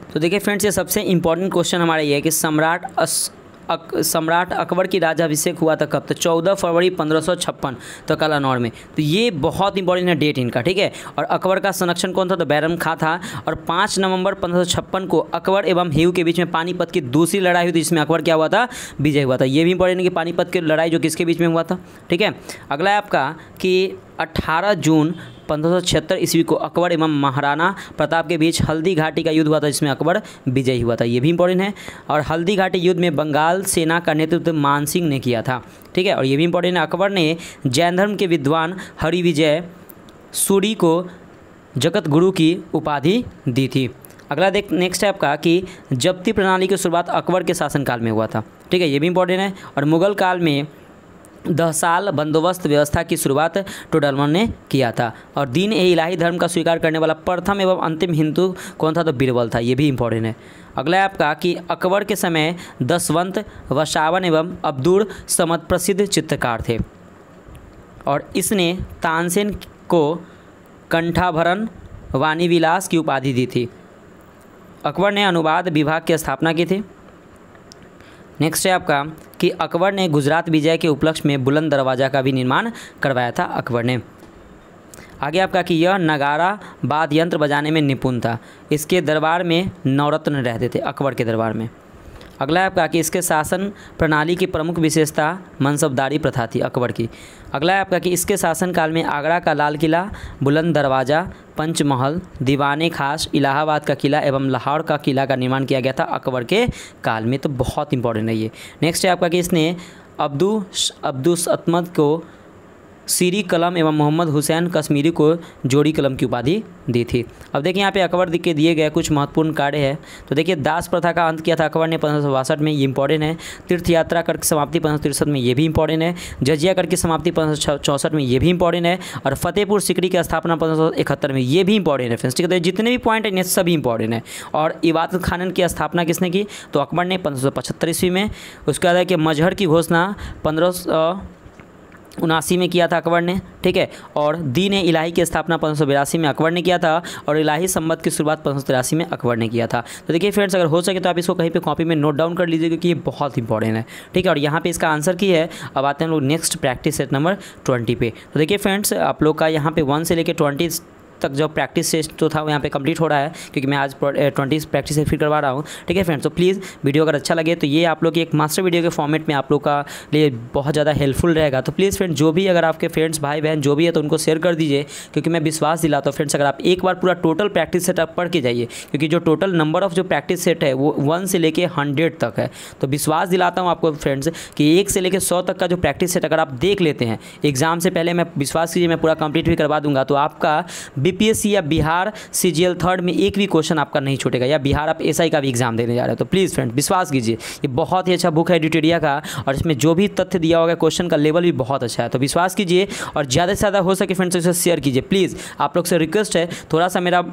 तो देखिए फ्रेंड्स, ये सबसे इंपॉर्टेंट क्वेश्चन हमारा ये है कि सम्राट अस अक, सम्राट अकबर की राज्याभिषेक हुआ था कब? तो चौदह फरवरी पंद्रह सौ छप्पन तो कलानौर में। तो ये बहुत इंपॉर्टेंट है डेट इनका, ठीक है। और अकबर का संरक्षण कौन था? तो बैरम खां था। और पाँच नवंबर पंद्रह सौ छप्पन को अकबर एवं हेयू के बीच में पानीपत की दूसरी लड़ाई हुई थी, जिसमें अकबर क्या हुआ था? विजय हुआ था। ये भी इंपॉर्टेंट है कि पानीपत की लड़ाई जो किसके बीच में हुआ था, ठीक है। अगला है आपका कि अठारह जून पंद्रह सौ छिहत्तर ईस्वी को अकबर एवं महाराणा प्रताप के बीच हल्दी घाटी का युद्ध हुआ था, जिसमें अकबर विजयी हुआ था। ये भी इंपॉर्टेंट है। और हल्दी घाटी युद्ध में बंगाल सेना का नेतृत्व मानसिंह ने किया था, ठीक है। और ये भी इंपॉर्टेंट है, अकबर ने जैन धर्म के विद्वान हरिविजय सूरी को जगत गुरु की उपाधि दी थी। अगला देख नेक्स्ट है आपका कि जब्ती प्रणाली की शुरुआत अकबर के शासनकाल में हुआ था, ठीक है। ये भी इंपॉर्टेंट है। और मुगल काल में दस साल बंदोबस्त व्यवस्था की शुरुआत टोडरमल ने किया था। और दीन ए इलाही धर्म का स्वीकार करने वाला प्रथम एवं अंतिम हिंदू कौन था? तो बीरबल था। ये भी इंपॉर्टेंट है। अगला है आपका कि अकबर के समय दसवंत, वसावन एवं अब्दुल समद प्रसिद्ध चित्रकार थे और इसने तानसेन को कंठाभरण वाणी विलास की उपाधि दी थी। अकबर ने अनुवाद विभाग की स्थापना की थी। नेक्स्ट है आपका कि अकबर ने गुजरात विजय के उपलक्ष्य में बुलंद दरवाज़ा का भी निर्माण करवाया था अकबर ने। आगे आपका कि यह नगारा वाद्य यंत्र बजाने में निपुण था। इसके दरबार में नवरत्न रहते थे, अकबर के दरबार में। अगला है आपका कि इसके शासन प्रणाली की प्रमुख विशेषता मनसबदारी प्रथा थी अकबर की। अगला है आपका कि इसके शासनकाल में आगरा का लाल किला, बुलंद दरवाज़ा, पंचमहल, दीवाने खास, इलाहाबाद का किला एवं लाहौर का किला का निर्माण किया गया था अकबर के काल में। तो बहुत इंपॉर्टेंट है ये। नेक्स्ट है आपका कि इसने अब्दू अब्दुस अतमद को सीरी कलम एवं मोहम्मद हुसैन कश्मीरी को जोड़ी कलम की उपाधि दी थी। अब देखिए यहाँ पे अकबर के दिए गए कुछ महत्वपूर्ण कार्य है। तो देखिए दास प्रथा का अंत किया था अकबर ने पंद्रह सौ बासठ में, ये इंपॉर्टेंट है। तीर्थ यात्रा कर समाप्ति पंद्रह सौ तिरसठ में, ये भी इंपॉर्टेंट है। जजिया कर की समाप्ति पंद्रह सौ चौंसठ में, ये भी इंपॉर्टेंट है। और फतेहपुर सिकरी की स्थापना पंद्रह सौ इकहत्तर में, ये भी इंपॉर्टेंट है फ्रेंड्स, ठीक है। जितने भी पॉइंट हैं सभी इंपॉर्टेंट है। और इबादत खानन की स्थापना किसने की? तो अकबर ने पंद्रह सौ पचहत्तर ईस्वी में। उसके बाद है कि मजहर की घोषणा पंद्रह सौ उनासी में किया था अकबर ने, ठीक है। और दीन ए इलाही की स्थापना पंद्रह सौ बिरासी में अकबर ने किया था। और इलाही संबत की शुरुआत पंद्रह सौ तिरासी में अकबर ने किया था। तो देखिए फ्रेंड्स, अगर हो सके तो आप इसको कहीं पे कॉपी में नोट डाउन कर लीजिए, क्योंकि ये बहुत इंपॉर्टेंट है, ठीक है। और यहाँ पे इसका आंसर की है। अब आते हैं लोग next practice set number twenty पे। तो देखिए फ्रेंड्स, आप लोग का यहाँ पे वन से लेकर ट्वेंटी तक जो प्रैक्टिस सेट जो था वो यहाँ पे कंप्लीट हो रहा है, क्योंकि मैं आज ट्वेंटी प्रैक्टिस सेट फिर करवा रहा हूँ, ठीक है फ्रेंड्स। तो प्लीज़ वीडियो अगर अच्छा लगे तो ये आप लोग की एक मास्टर वीडियो के फॉर्मेट में आप लोग का लिए बहुत ज़्यादा हेल्पफुल रहेगा। तो प्लीज़ फ्रेंड्स, जो भी अगर आपके फ्रेंड्स भाई बहन जो भी है तो उनको शेयर कर दीजिए, क्योंकि मैं विश्वास दिलाता हूँ फ्रेंड्स, अगर आप एक बार पूरा टोटल प्रैक्टिस सेट आप पढ़ के जाइए, क्योंकि जो टोटल नंबर ऑफ जो प्रैक्टिस सेट है वो वन से लेके हंड्रेड तक है। तो विश्वास दिलाता हूँ आपको फ्रेंड्स कि एक से लेकर सौ तक का जो प्रैक्टिस सेट अगर आप देख लेते हैं एग्जाम से पहले, मैं विश्वास कीजिए मैं पूरा कंप्लीट भी करवा दूंगा, तो आपका बीपीएससी या बिहार सीजीएल थर्ड में एक भी क्वेश्चन आपका नहीं छूटेगा, या बिहार आप एसआई का भी एग्जाम देने जा रहे हैं। तो प्लीज़ फ्रेंड विश्वास कीजिए, ये बहुत ही अच्छा बुक है एडिटोरिया का, और इसमें जो भी तथ्य दिया होगा क्वेश्चन का लेवल भी बहुत अच्छा है। तो विश्वास कीजिए और ज़्यादा से ज़्यादा हो सके फ्रेंड्स इसे शेयर कीजिए। प्लीज़ आप लोग से रिक्वेस्ट है, थोड़ा सा मेरा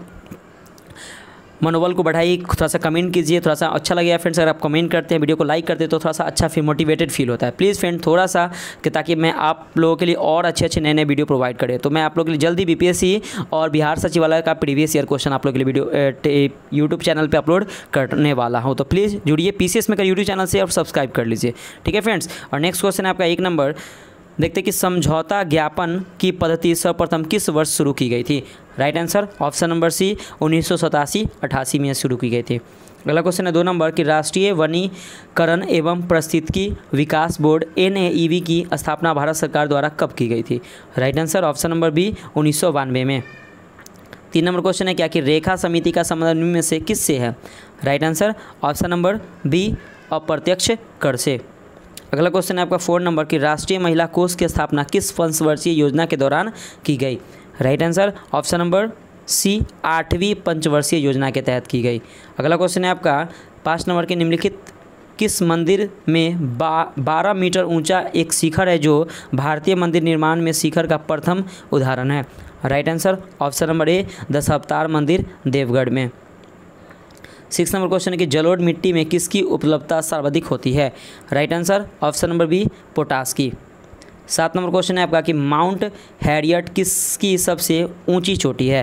मनोबल को बढ़ाइए, थोड़ा सा कमेंट कीजिए, थोड़ा सा अच्छा लगेगा फ्रेंड्स। अगर आप कमेंट करते हैं, वीडियो को लाइक करते हैं तो थोड़ा सा अच्छा फिर मोटिवेटेड फील होता है। प्लीज़ फ्रेंड थोड़ा सा कि ताकि मैं आप लोगों के लिए और अच्छे अच्छे नए नए वीडियो प्रोवाइड करें। तो मैं आप लोगों के लिए जल्दी बीपीएससी और बिहार सचिवालय का प्रीवियस ईयर क्वेश्चन आप लोगों के लिए वीडियो यूट्यूब चैनल पर अपलोड करने वाला हूँ। तो प्लीज़ जुड़िए पीसीएस में कर यूट्यूब चैनल से और सब्सक्राइब कर लीजिए, ठीक है फ्रेंड्स। और नेक्स्ट क्वेश्चन है आपका एक नंबर, देखते हैं कि समझौता ज्ञापन की पद्धति सर्वप्रथम किस वर्ष शुरू की गई थी? Right answer option number C उन्नीस सौ सतासी अठासी में शुरू की गई थी। अगला क्वेश्चन है दो नंबर कि राष्ट्रीय वनीकरण एवं पारिस्थितिकी विकास board N A E V की स्थापना भारत सरकार द्वारा कब की गई थी? Right answer option number B उन्नीस सौ बानवे में। तीन नंबर क्वेश्चन है क्या कि रेखा समिति का संबंध में से किससे है? Right answer option number B अप्रत्यक्ष कर से। अगला क्वेश्चन है आपका फोर नंबर की राष्ट्रीय महिला कोष की स्थापना किस पंचवर्षीय योजना के दौरान की गई? Right answer option number C आठवीं पंचवर्षीय योजना के तहत की गई। अगला क्वेश्चन है आपका पाँच नंबर के निम्नलिखित किस मंदिर में बा बारह मीटर ऊंचा एक शिखर है जो भारतीय मंदिर निर्माण में शिखर का प्रथम उदाहरण है? Right answer option number A Dashavatar Mandir Deogarh में। सिक्स नंबर क्वेश्चन है कि जलोढ़ मिट्टी में किसकी उपलब्धता सर्वाधिक होती है? Right answer option number B potash की। सात नंबर क्वेश्चन है आपका कि माउंट हैरियट किसकी सबसे ऊंची चोटी है?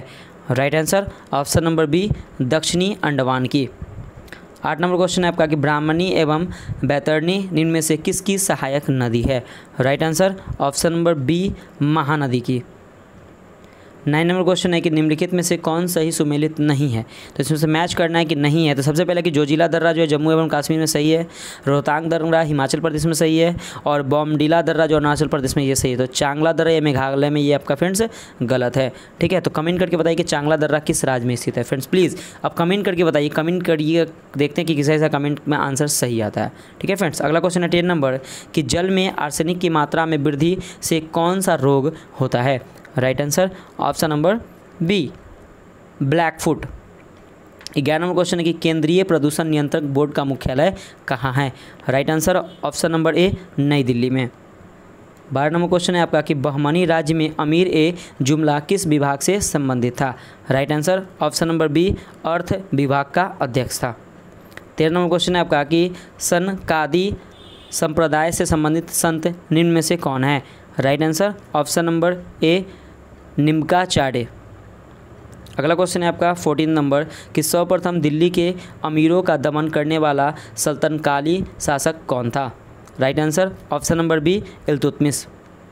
Right answer option number B दक्षिणी अंडमान की। आठ नंबर क्वेश्चन है आपका कि ब्राह्मणी एवं बैतरणी निम्न में से किसकी सहायक नदी है? Right answer option number B Mahanadi की। नाइन नंबर क्वेश्चन है कि निम्नलिखित में से कौन सही सुमेलित नहीं है? तो इसमें से मैच करना है कि नहीं है। तो सबसे पहले कि जोजिला दर्रा जो है जम्मू एवं कश्मीर में सही है, रोहतांग दर्रा हिमाचल प्रदेश में सही है, और बॉमडिला दर्रा जो अरुणाचल प्रदेश में ये सही है। तो चांगला दर्रा ये मेघालय में, ये आपका फ्रेंड्स गलत है। ठीक है, तो कमेंट करके बताइए कि चांगला दर्रा किस राज्य में स्थित है। फ्रेंड्स प्लीज़ अब कमेंट करके बताइए, कमेंट करिए, देखते हैं कि किसी ऐसा कमेंट में आंसर सही आता है। ठीक है फ्रेंड्स, अगला क्वेश्चन है टेन नंबर कि जल में आर्सेनिक की मात्रा में वृद्धि से कौन सा रोग होता है? Right answer option number B black foot. ग्यारह नंबर क्वेश्चन है कि केंद्रीय प्रदूषण नियंत्रक बोर्ड का मुख्यालय कहाँ है? Right answer option number A New Delhi में। बारह नंबर क्वेश्चन है आपका कि बहमनी राज्य में अमीर ए जुमला किस विभाग से संबंधित था? Right answer option number B अर्थ विभाग का अध्यक्ष था। तेरह नंबर क्वेश्चन है आपका कि सनकादी संप्रदाय से संबंधित संत निम्न में से कौन है? Right answer option number A निम्काचार्य। अगला क्वेश्चन है आपका फोर्टीन नंबर कि सर्वप्रथम दिल्ली के अमीरों का दमन करने वाला सल्तनकाली शासक कौन था? Right answer option number B Iltutmish.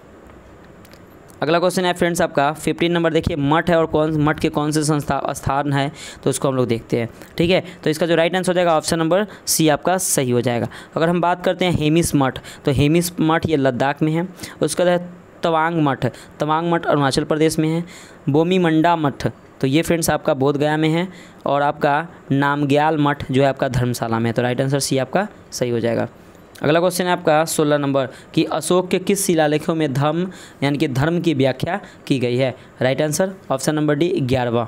अगला क्वेश्चन है फ्रेंड्स आपका फिफ्टीन नंबर, देखिए मठ है और कौन मठ के कौन से संस्था स्थान है, तो उसको हम लोग देखते हैं। ठीक है, तो इसका जो राइट आंसर हो जाएगा ऑप्शन नंबर सी आपका सही हो जाएगा। अगर हम बात करते हैं हेमिस मठ, तो हेमिस मठ ये लद्दाख में है। उसका है तवांग मठ, तवांग मठ अरुणाचल प्रदेश में है। बोमीमंडा मठ तो ये फ्रेंड्स आपका बोध गया में है, और आपका नामग्याल मठ जो है आपका धर्मशाला में है। तो राइट आंसर सी आपका सही हो जाएगा। अगला क्वेश्चन है आपका सोलह नंबर कि अशोक के किस शिलालेखों में धर्म यानी कि धर्म की व्याख्या की गई है? Right answer option number D ग्यारहवां।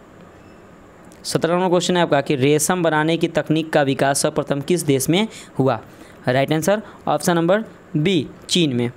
सत्रह नंबर क्वेश्चन है आपका कि रेशम बनाने की तकनीक का विकास सर्वप्रथम किस देश में हुआ? Right answer option number B चीन में।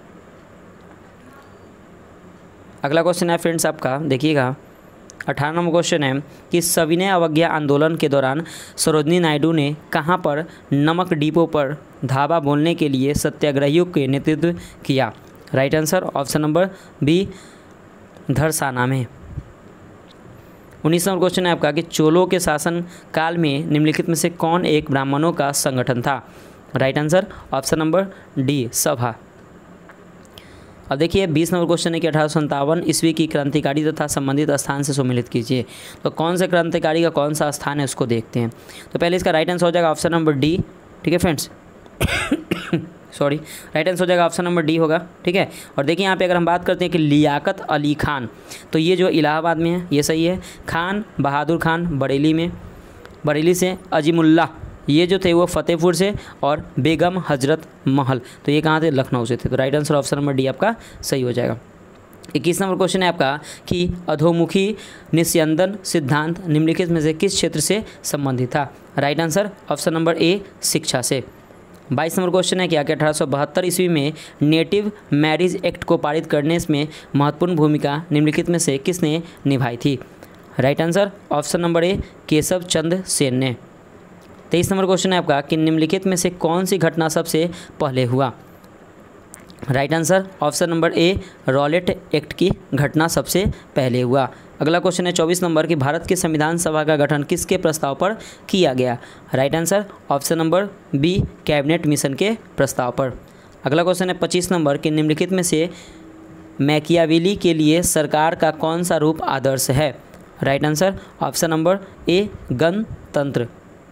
अगला क्वेश्चन है फ्रेंड्स आपका देखिएगा अठारह नंबर क्वेश्चन है कि सविनय अवज्ञा आंदोलन के दौरान सरोजिनी नायडू ने कहां पर नमक डिपो पर धावा बोलने के लिए सत्याग्रहियों के नेतृत्व किया? Right answer option number B Dharasana में। उन्नीस नंबर क्वेश्चन है आपका कि चोलों के शासन काल में निम्नलिखित में से कौन एक ब्राह्मणों का संगठन था? Right answer option number D सभा। अब देखिए बीस नंबर क्वेश्चन है कि अठारह सौ संतावन ईस्वी की क्रांतिकारी तथा संबंधित स्थान से सुमेलित कीजिए। तो कौन से क्रांतिकारी का कौन सा स्थान है उसको देखते हैं। तो पहले इसका राइट आंसर हो जाएगा ऑप्शन नंबर डी। ठीक है फ्रेंड्स, सॉरी, राइट आंसर हो जाएगा ऑप्शन नंबर डी होगा। ठीक है, और देखिए यहाँ पे अगर हम बात करते हैं कि लियाकत अली खान, तो ये जो इलाहाबाद में है ये सही है। खान बहादुर खान बरेली में, बरेली से। अजीमुल्ला ये जो थे वो फतेहपुर से, और बेगम हजरत महल तो ये कहाँ थे? लखनऊ से थे। तो right answer option number D आपका सही हो जाएगा। इक्कीस नंबर क्वेश्चन है आपका कि अधोमुखी निस्यंदन सिद्धांत निम्नलिखित में से किस क्षेत्र से संबंधित था? Right answer option number A शिक्षा से। बाईस नंबर क्वेश्चन है क्या कि अठारह सौ बहत्तर ईस्वी में नेटिव मैरिज एक्ट को पारित करने में महत्वपूर्ण भूमिका निम्नलिखित में से किसने निभाई थी? Right answer option number A Keshav Chandra Sen ने। तेईस नंबर क्वेश्चन है आपका कि निम्नलिखित में से कौन सी घटना सबसे पहले हुआ? Right answer option number A Rowlatt act की घटना सबसे पहले हुआ। अगला क्वेश्चन है चौबीस नंबर कि भारत के संविधान सभा का गठन किसके प्रस्ताव पर किया गया? Right answer option number B cabinet mission के प्रस्ताव पर। अगला क्वेश्चन है पच्चीस नंबर कि निम्नलिखित में से मैकियावेली के लिए सरकार का कौन सा रूप आदर्श है? Right answer option number A गणतंत्र।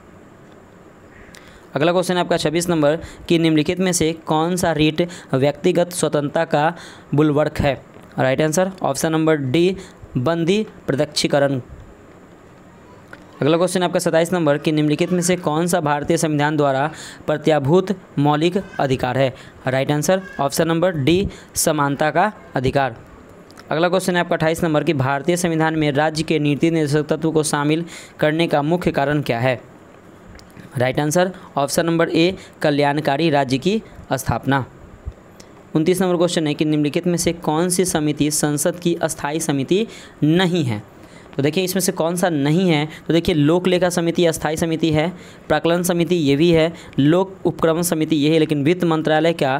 अगला क्वेश्चन है आपका छब्बीस नंबर कि निम्नलिखित में से कौन सा रीट व्यक्तिगत स्वतंत्रता का बुलवर्क है? Right answer option number D बंदी प्रत्यक्षीकरण। अगला क्वेश्चन आपका सत्ताईस नंबर कि निम्नलिखित में से कौन सा भारतीय संविधान द्वारा प्रत्याभूत मौलिक अधिकार है? Right answer option number D समानता का अधिकार। अगला क्वेश्चन है आपका अट्ठाईस नंबर कि भारतीय संविधान में राज्य के नीति निर्देशक तत्व को शामिल करने का मुख्य कारण क्या है? Right answer option number A कल्याणकारी राज्य की स्थापना। उनतीस नंबर क्वेश्चन है कि निम्नलिखित में से कौन सी समिति संसद की अस्थायी समिति नहीं है? तो देखिए इसमें से कौन सा नहीं है, तो देखिए लोक लेखा समिति अस्थायी समिति है, प्राक्कलन समिति ये भी है, लोक उपक्रमण समिति ये है, लेकिन वित्त मंत्रालय का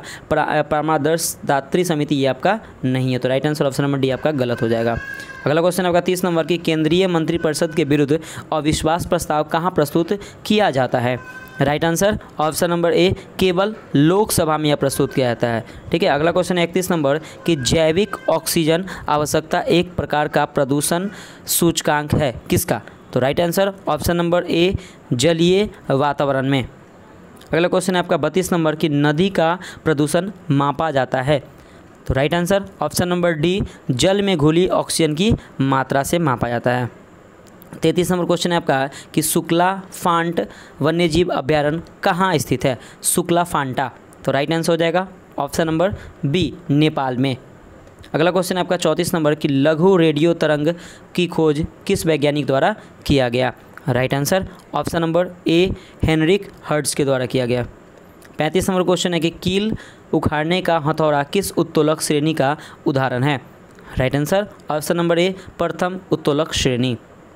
परामर्शदात्री समिति ये आपका नहीं है। तो right answer option number D आपका गलत हो जाएगा। अगला क्वेश्चन आपका तीस नंबर की केंद्रीय मंत्रिपरिषद के विरुद्ध अविश्वास प्रस्ताव कहाँ प्रस्तुत किया जाता है। Right answer option number A केवल लोकसभा में यह प्रस्तुत किया जाता है। ठीक है, अगला क्वेश्चन है इकतीस नंबर कि जैविक ऑक्सीजन आवश्यकता एक प्रकार का प्रदूषण सूचकांक है किसका। तो right answer option number A जलीय वातावरण में। अगला क्वेश्चन है आपका बत्तीस नंबर कि नदी का प्रदूषण मापा जाता है। तो right answer option number D जल में घुली ऑक्सीजन की मात्रा से मापा जाता है। तैंतीस नंबर क्वेश्चन है आपका कि शुक्ला फांट वन्यजीव अभ्यारण्य कहाँ स्थित है। शुक्ला फांटा, तो राइट आंसर हो जाएगा ऑप्शन नंबर बी नेपाल में। अगला क्वेश्चन है आपका चौंतीस नंबर कि लघु रेडियो तरंग की खोज किस वैज्ञानिक द्वारा किया गया। Right answer option number A Heinrich Hertz के द्वारा किया गया। पैंतीस नंबर क्वेश्चन है कि कील उखाड़ने का हथौड़ा किस उत्तोलक श्रेणी का उदाहरण है। Right answer option number A प्रथम उत्तोलक श्रेणी।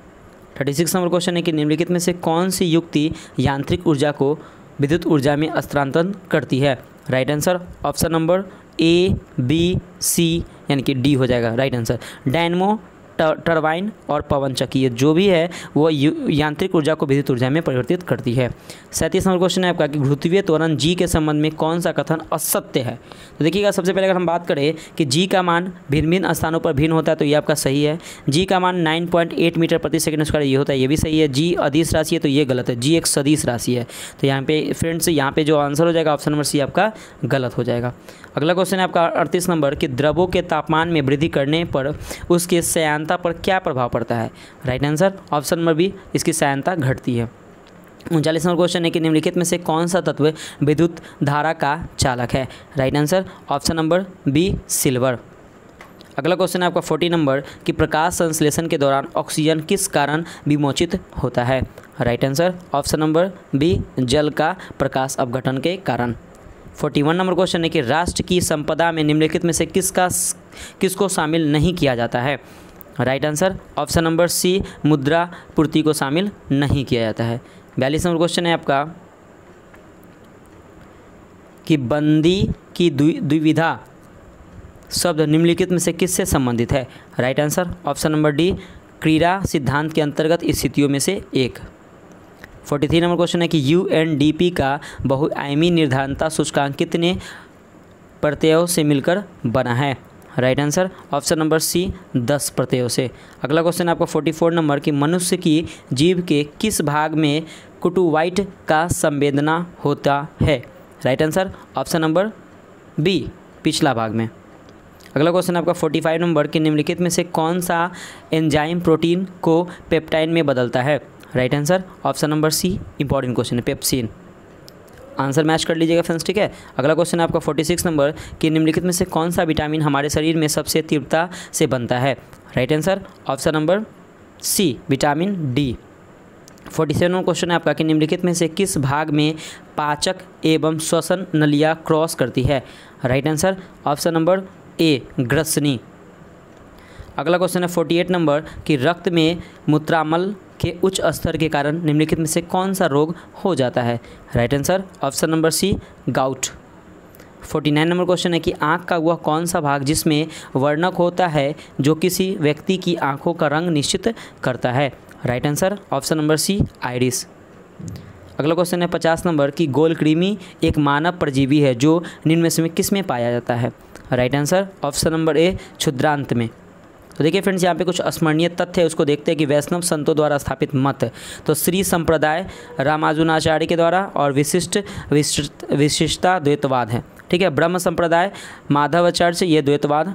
छत्तीस नंबर क्वेश्चन है कि निम्नलिखित में से कौन सी युक्ति यांत्रिक ऊर्जा को विद्युत ऊर्जा में स्थानांतरण करती है। Right answer option number A B C यानी कि डी हो जाएगा राइट आंसर। डायनमो, टरबाइन और पवन चक्की ये जो भी है वो यांत्रिक ऊर्जा को विद्युत ऊर्जा में परिवर्तित करती है। सैंतीस नंबर क्वेश्चन है आपका कि ध्रुवीय त्वरण जी के संबंध में कौन सा कथन असत्य है। तो देखिएगा सबसे पहले अगर हम बात करें कि जी का मान भिन्न भिन्न स्थानों पर भिन्न होता है तो ये आपका सही है। जी का मान नौ पॉइंट आठ मीटर प्रति सेकंड स्क्वायर ये होता है, ये भी सही है। जी अदिश राशि है तो ये गलत है, जी एक सदिश राशि है। तो यहाँ पे फ्रेंड्स यहाँ पे जो आंसर हो जाएगा ऑप्शन नंबर सी आपका गलत हो जाएगा। अगला क्वेश्चन है आपका अड़तीस नंबर कि द्रवों के तापमान में वृद्धि करने पर उसके श्यानता पर क्या प्रभाव पड़ता है। Right answer option number B इसकी श्यानता घटती है। उनचालीस नंबर क्वेश्चन है कि निम्नलिखित में से कौन सा तत्व विद्युत धारा का चालक है। Right answer option number B silver. अगला क्वेश्चन है आपका चालीस नंबर कि प्रकाश संश्लेषण के दौरान ऑक्सीजन किस कारण विमोचित होता है। Right answer option number B जल का प्रकाश अपघटन के कारण। इकतालीस नंबर क्वेश्चन है कि राष्ट्र की संपदा में निम्नलिखित में से किसका किसको शामिल नहीं किया जाता है। Right answer option number C मुद्रा पूर्ति को शामिल नहीं किया जाता है। बयालीस नंबर क्वेश्चन है आपका कि बंदी की द्विविधा शब्द निम्नलिखित में से किससे संबंधित है। Right answer option number D क्रीड़ा सिद्धांत के अंतर्गत स्थितियों में से एक। तैंतालीस नंबर क्वेश्चन है कि यू एन डी पी का बहुआयामी निर्धारणता सूचकांक कितने प्रत्ययों से मिलकर बना है। Right answer option number C दस प्रत्ययों से। अगला क्वेश्चन आपका चौवालीस नंबर कि मनुष्य की जीभ के किस भाग में कुटुवाइट का संवेदना होता है। Right answer option number B पिछला भाग में। अगला क्वेश्चन आपका पैंतालीस नंबर कि निम्नलिखित में से कौन सा एंजाइम प्रोटीन को पेप्टाइड में बदलता है। Right answer option number C important question है पेप्सिन। आंसर मैच कर लीजिएगा फ्रेंड्स, ठीक है। अगला क्वेश्चन है आपका छियालीस नंबर कि निम्नलिखित में से कौन सा विटामिन हमारे शरीर में सबसे तीव्रता से बनता है। Right answer option number C vitamin D. सैंतालीस नंबर क्वेश्चन है आपका कि निम्नलिखित में से किस भाग में पाचक एवं श्वसन नलियाँ क्रॉस करती है। Right answer option number A ग्रसनी। अगला क्वेश्चन है अड़तालीस नंबर कि रक्त में मूत्राम्ल के उच्च स्तर के कारण निम्नलिखित में से कौन सा रोग हो जाता है। Right answer option number C gout. उनचास नंबर क्वेश्चन है कि आँख का वह कौन सा भाग जिसमें वर्णक होता है जो किसी व्यक्ति की आँखों का रंग निश्चित करता है। Right answer option number C iris. अगला क्वेश्चन है पचास नंबर कि गोलकृमि एक मानव परजीवी है जो निम्न में से किस में पाया जाता है। Right answer option number A क्षुद्रांत में। तो देखिए फ्रेंड्स यहाँ पे कुछ स्मरणीय तथ्य है उसको देखते हैं कि वैष्णव संतों द्वारा स्थापित मत तो श्री संप्रदाय रामानुजाचार्य के द्वारा और विशिष्ट विशिष्ट विशिष्टता द्वैतवाद है, ठीक है। ब्रह्म संप्रदाय माधवाचार्य ये द्वैतवाद,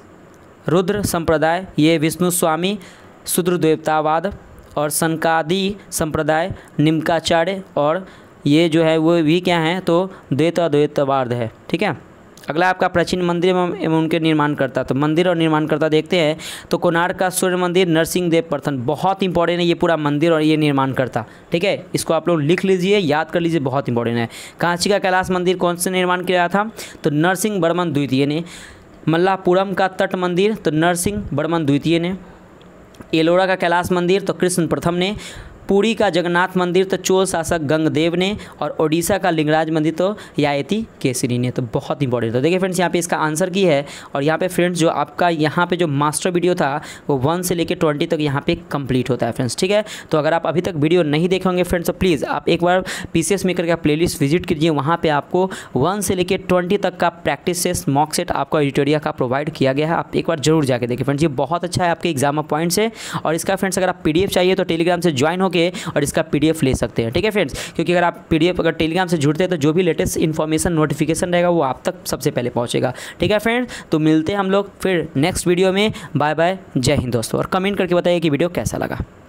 रुद्र संप्रदाय ये विष्णु स्वामी शूद्र द्वैतवाद और सनकादि संप्रदाय निम्काचार्य और ये जो है वो भी क्या है तो द्वैत अद्वैतवाद है, ठीक है। अगला आपका प्राचीन मंदिर एवं उनके निर्माणकर्ता, तो मंदिर और निर्माणकर्ता देखते हैं तो कोणार्क का सूर्य मंदिर नरसिंह देव प्रथम, बहुत इंपॉर्टेंट है ये पूरा मंदिर और ये निर्माणकर्ता, ठीक है। इसको आप लोग लिख लीजिए, याद कर लीजिए, बहुत इंपॉर्टेंट है। कांची का कैलाश मंदिर कौन से निर्माण किया था तो नरसिंह वर्मन द्वितीय ने। मल्लापुरम का तट मंदिर तो नरसिंह वर्मन द्वितीय ने। एलोरा का कैलाश मंदिर तो कृष्ण प्रथम ने, पुरी का जगन्नाथ मंदिर तो चोल शासक गंगदेव ने, और ओडिशा का लिंगराज मंदिर तो यायती केसरी ने। तो बहुत इंपॉर्टेंट। तो देखिए फ्रेंड्स यहाँ पे इसका आंसर की है। और यहाँ पे फ्रेंड्स जो आपका यहाँ पे जो मास्टर वीडियो था वो वन से लेकर ट्वेंटी तक यहाँ पे कंप्लीट होता है फ्रेंड्स, ठीक है। तो अगर आप अभी तक वीडियो नहीं देखे होंगे फ्रेंड्स तो प्लीज़ आप एक बार पी सी एस मेकर का प्ले लिस्ट विजिट कीजिए। वहाँ पर आपको वन से लेकर ट्वेंटी तक का प्रैक्टिस सेट मॉक सेट आपका एडिटोरिया का प्रोवाइड किया गया है। आप एक बार जरूर जाके देखिए फ्रेंड्स, ये बहुत अच्छा है आपके एग्जाम ऑफ पॉइंट्स है। और इसका फ्रेंड्स अगर आप पी डी एफ चाहिए तो टेलीग्राम से ज्वाइन होकर और इसका पीडीएफ ले सकते हैं, ठीक है फ्रेंड्स। क्योंकि अगर आप पीडीएफ अगर टेलीग्राम से जुड़ते हैं तो जो भी लेटेस्ट इन्फॉर्मेशन नोटिफिकेशन रहेगा वो आप तक सबसे पहले पहुंचेगा, ठीक है फ्रेंड्स। तो मिलते हैं हम लोग फिर नेक्स्ट वीडियो में। बाय बाय, जय हिंद दोस्तों। और कमेंट करके बताइए कि वीडियो कैसा लगा।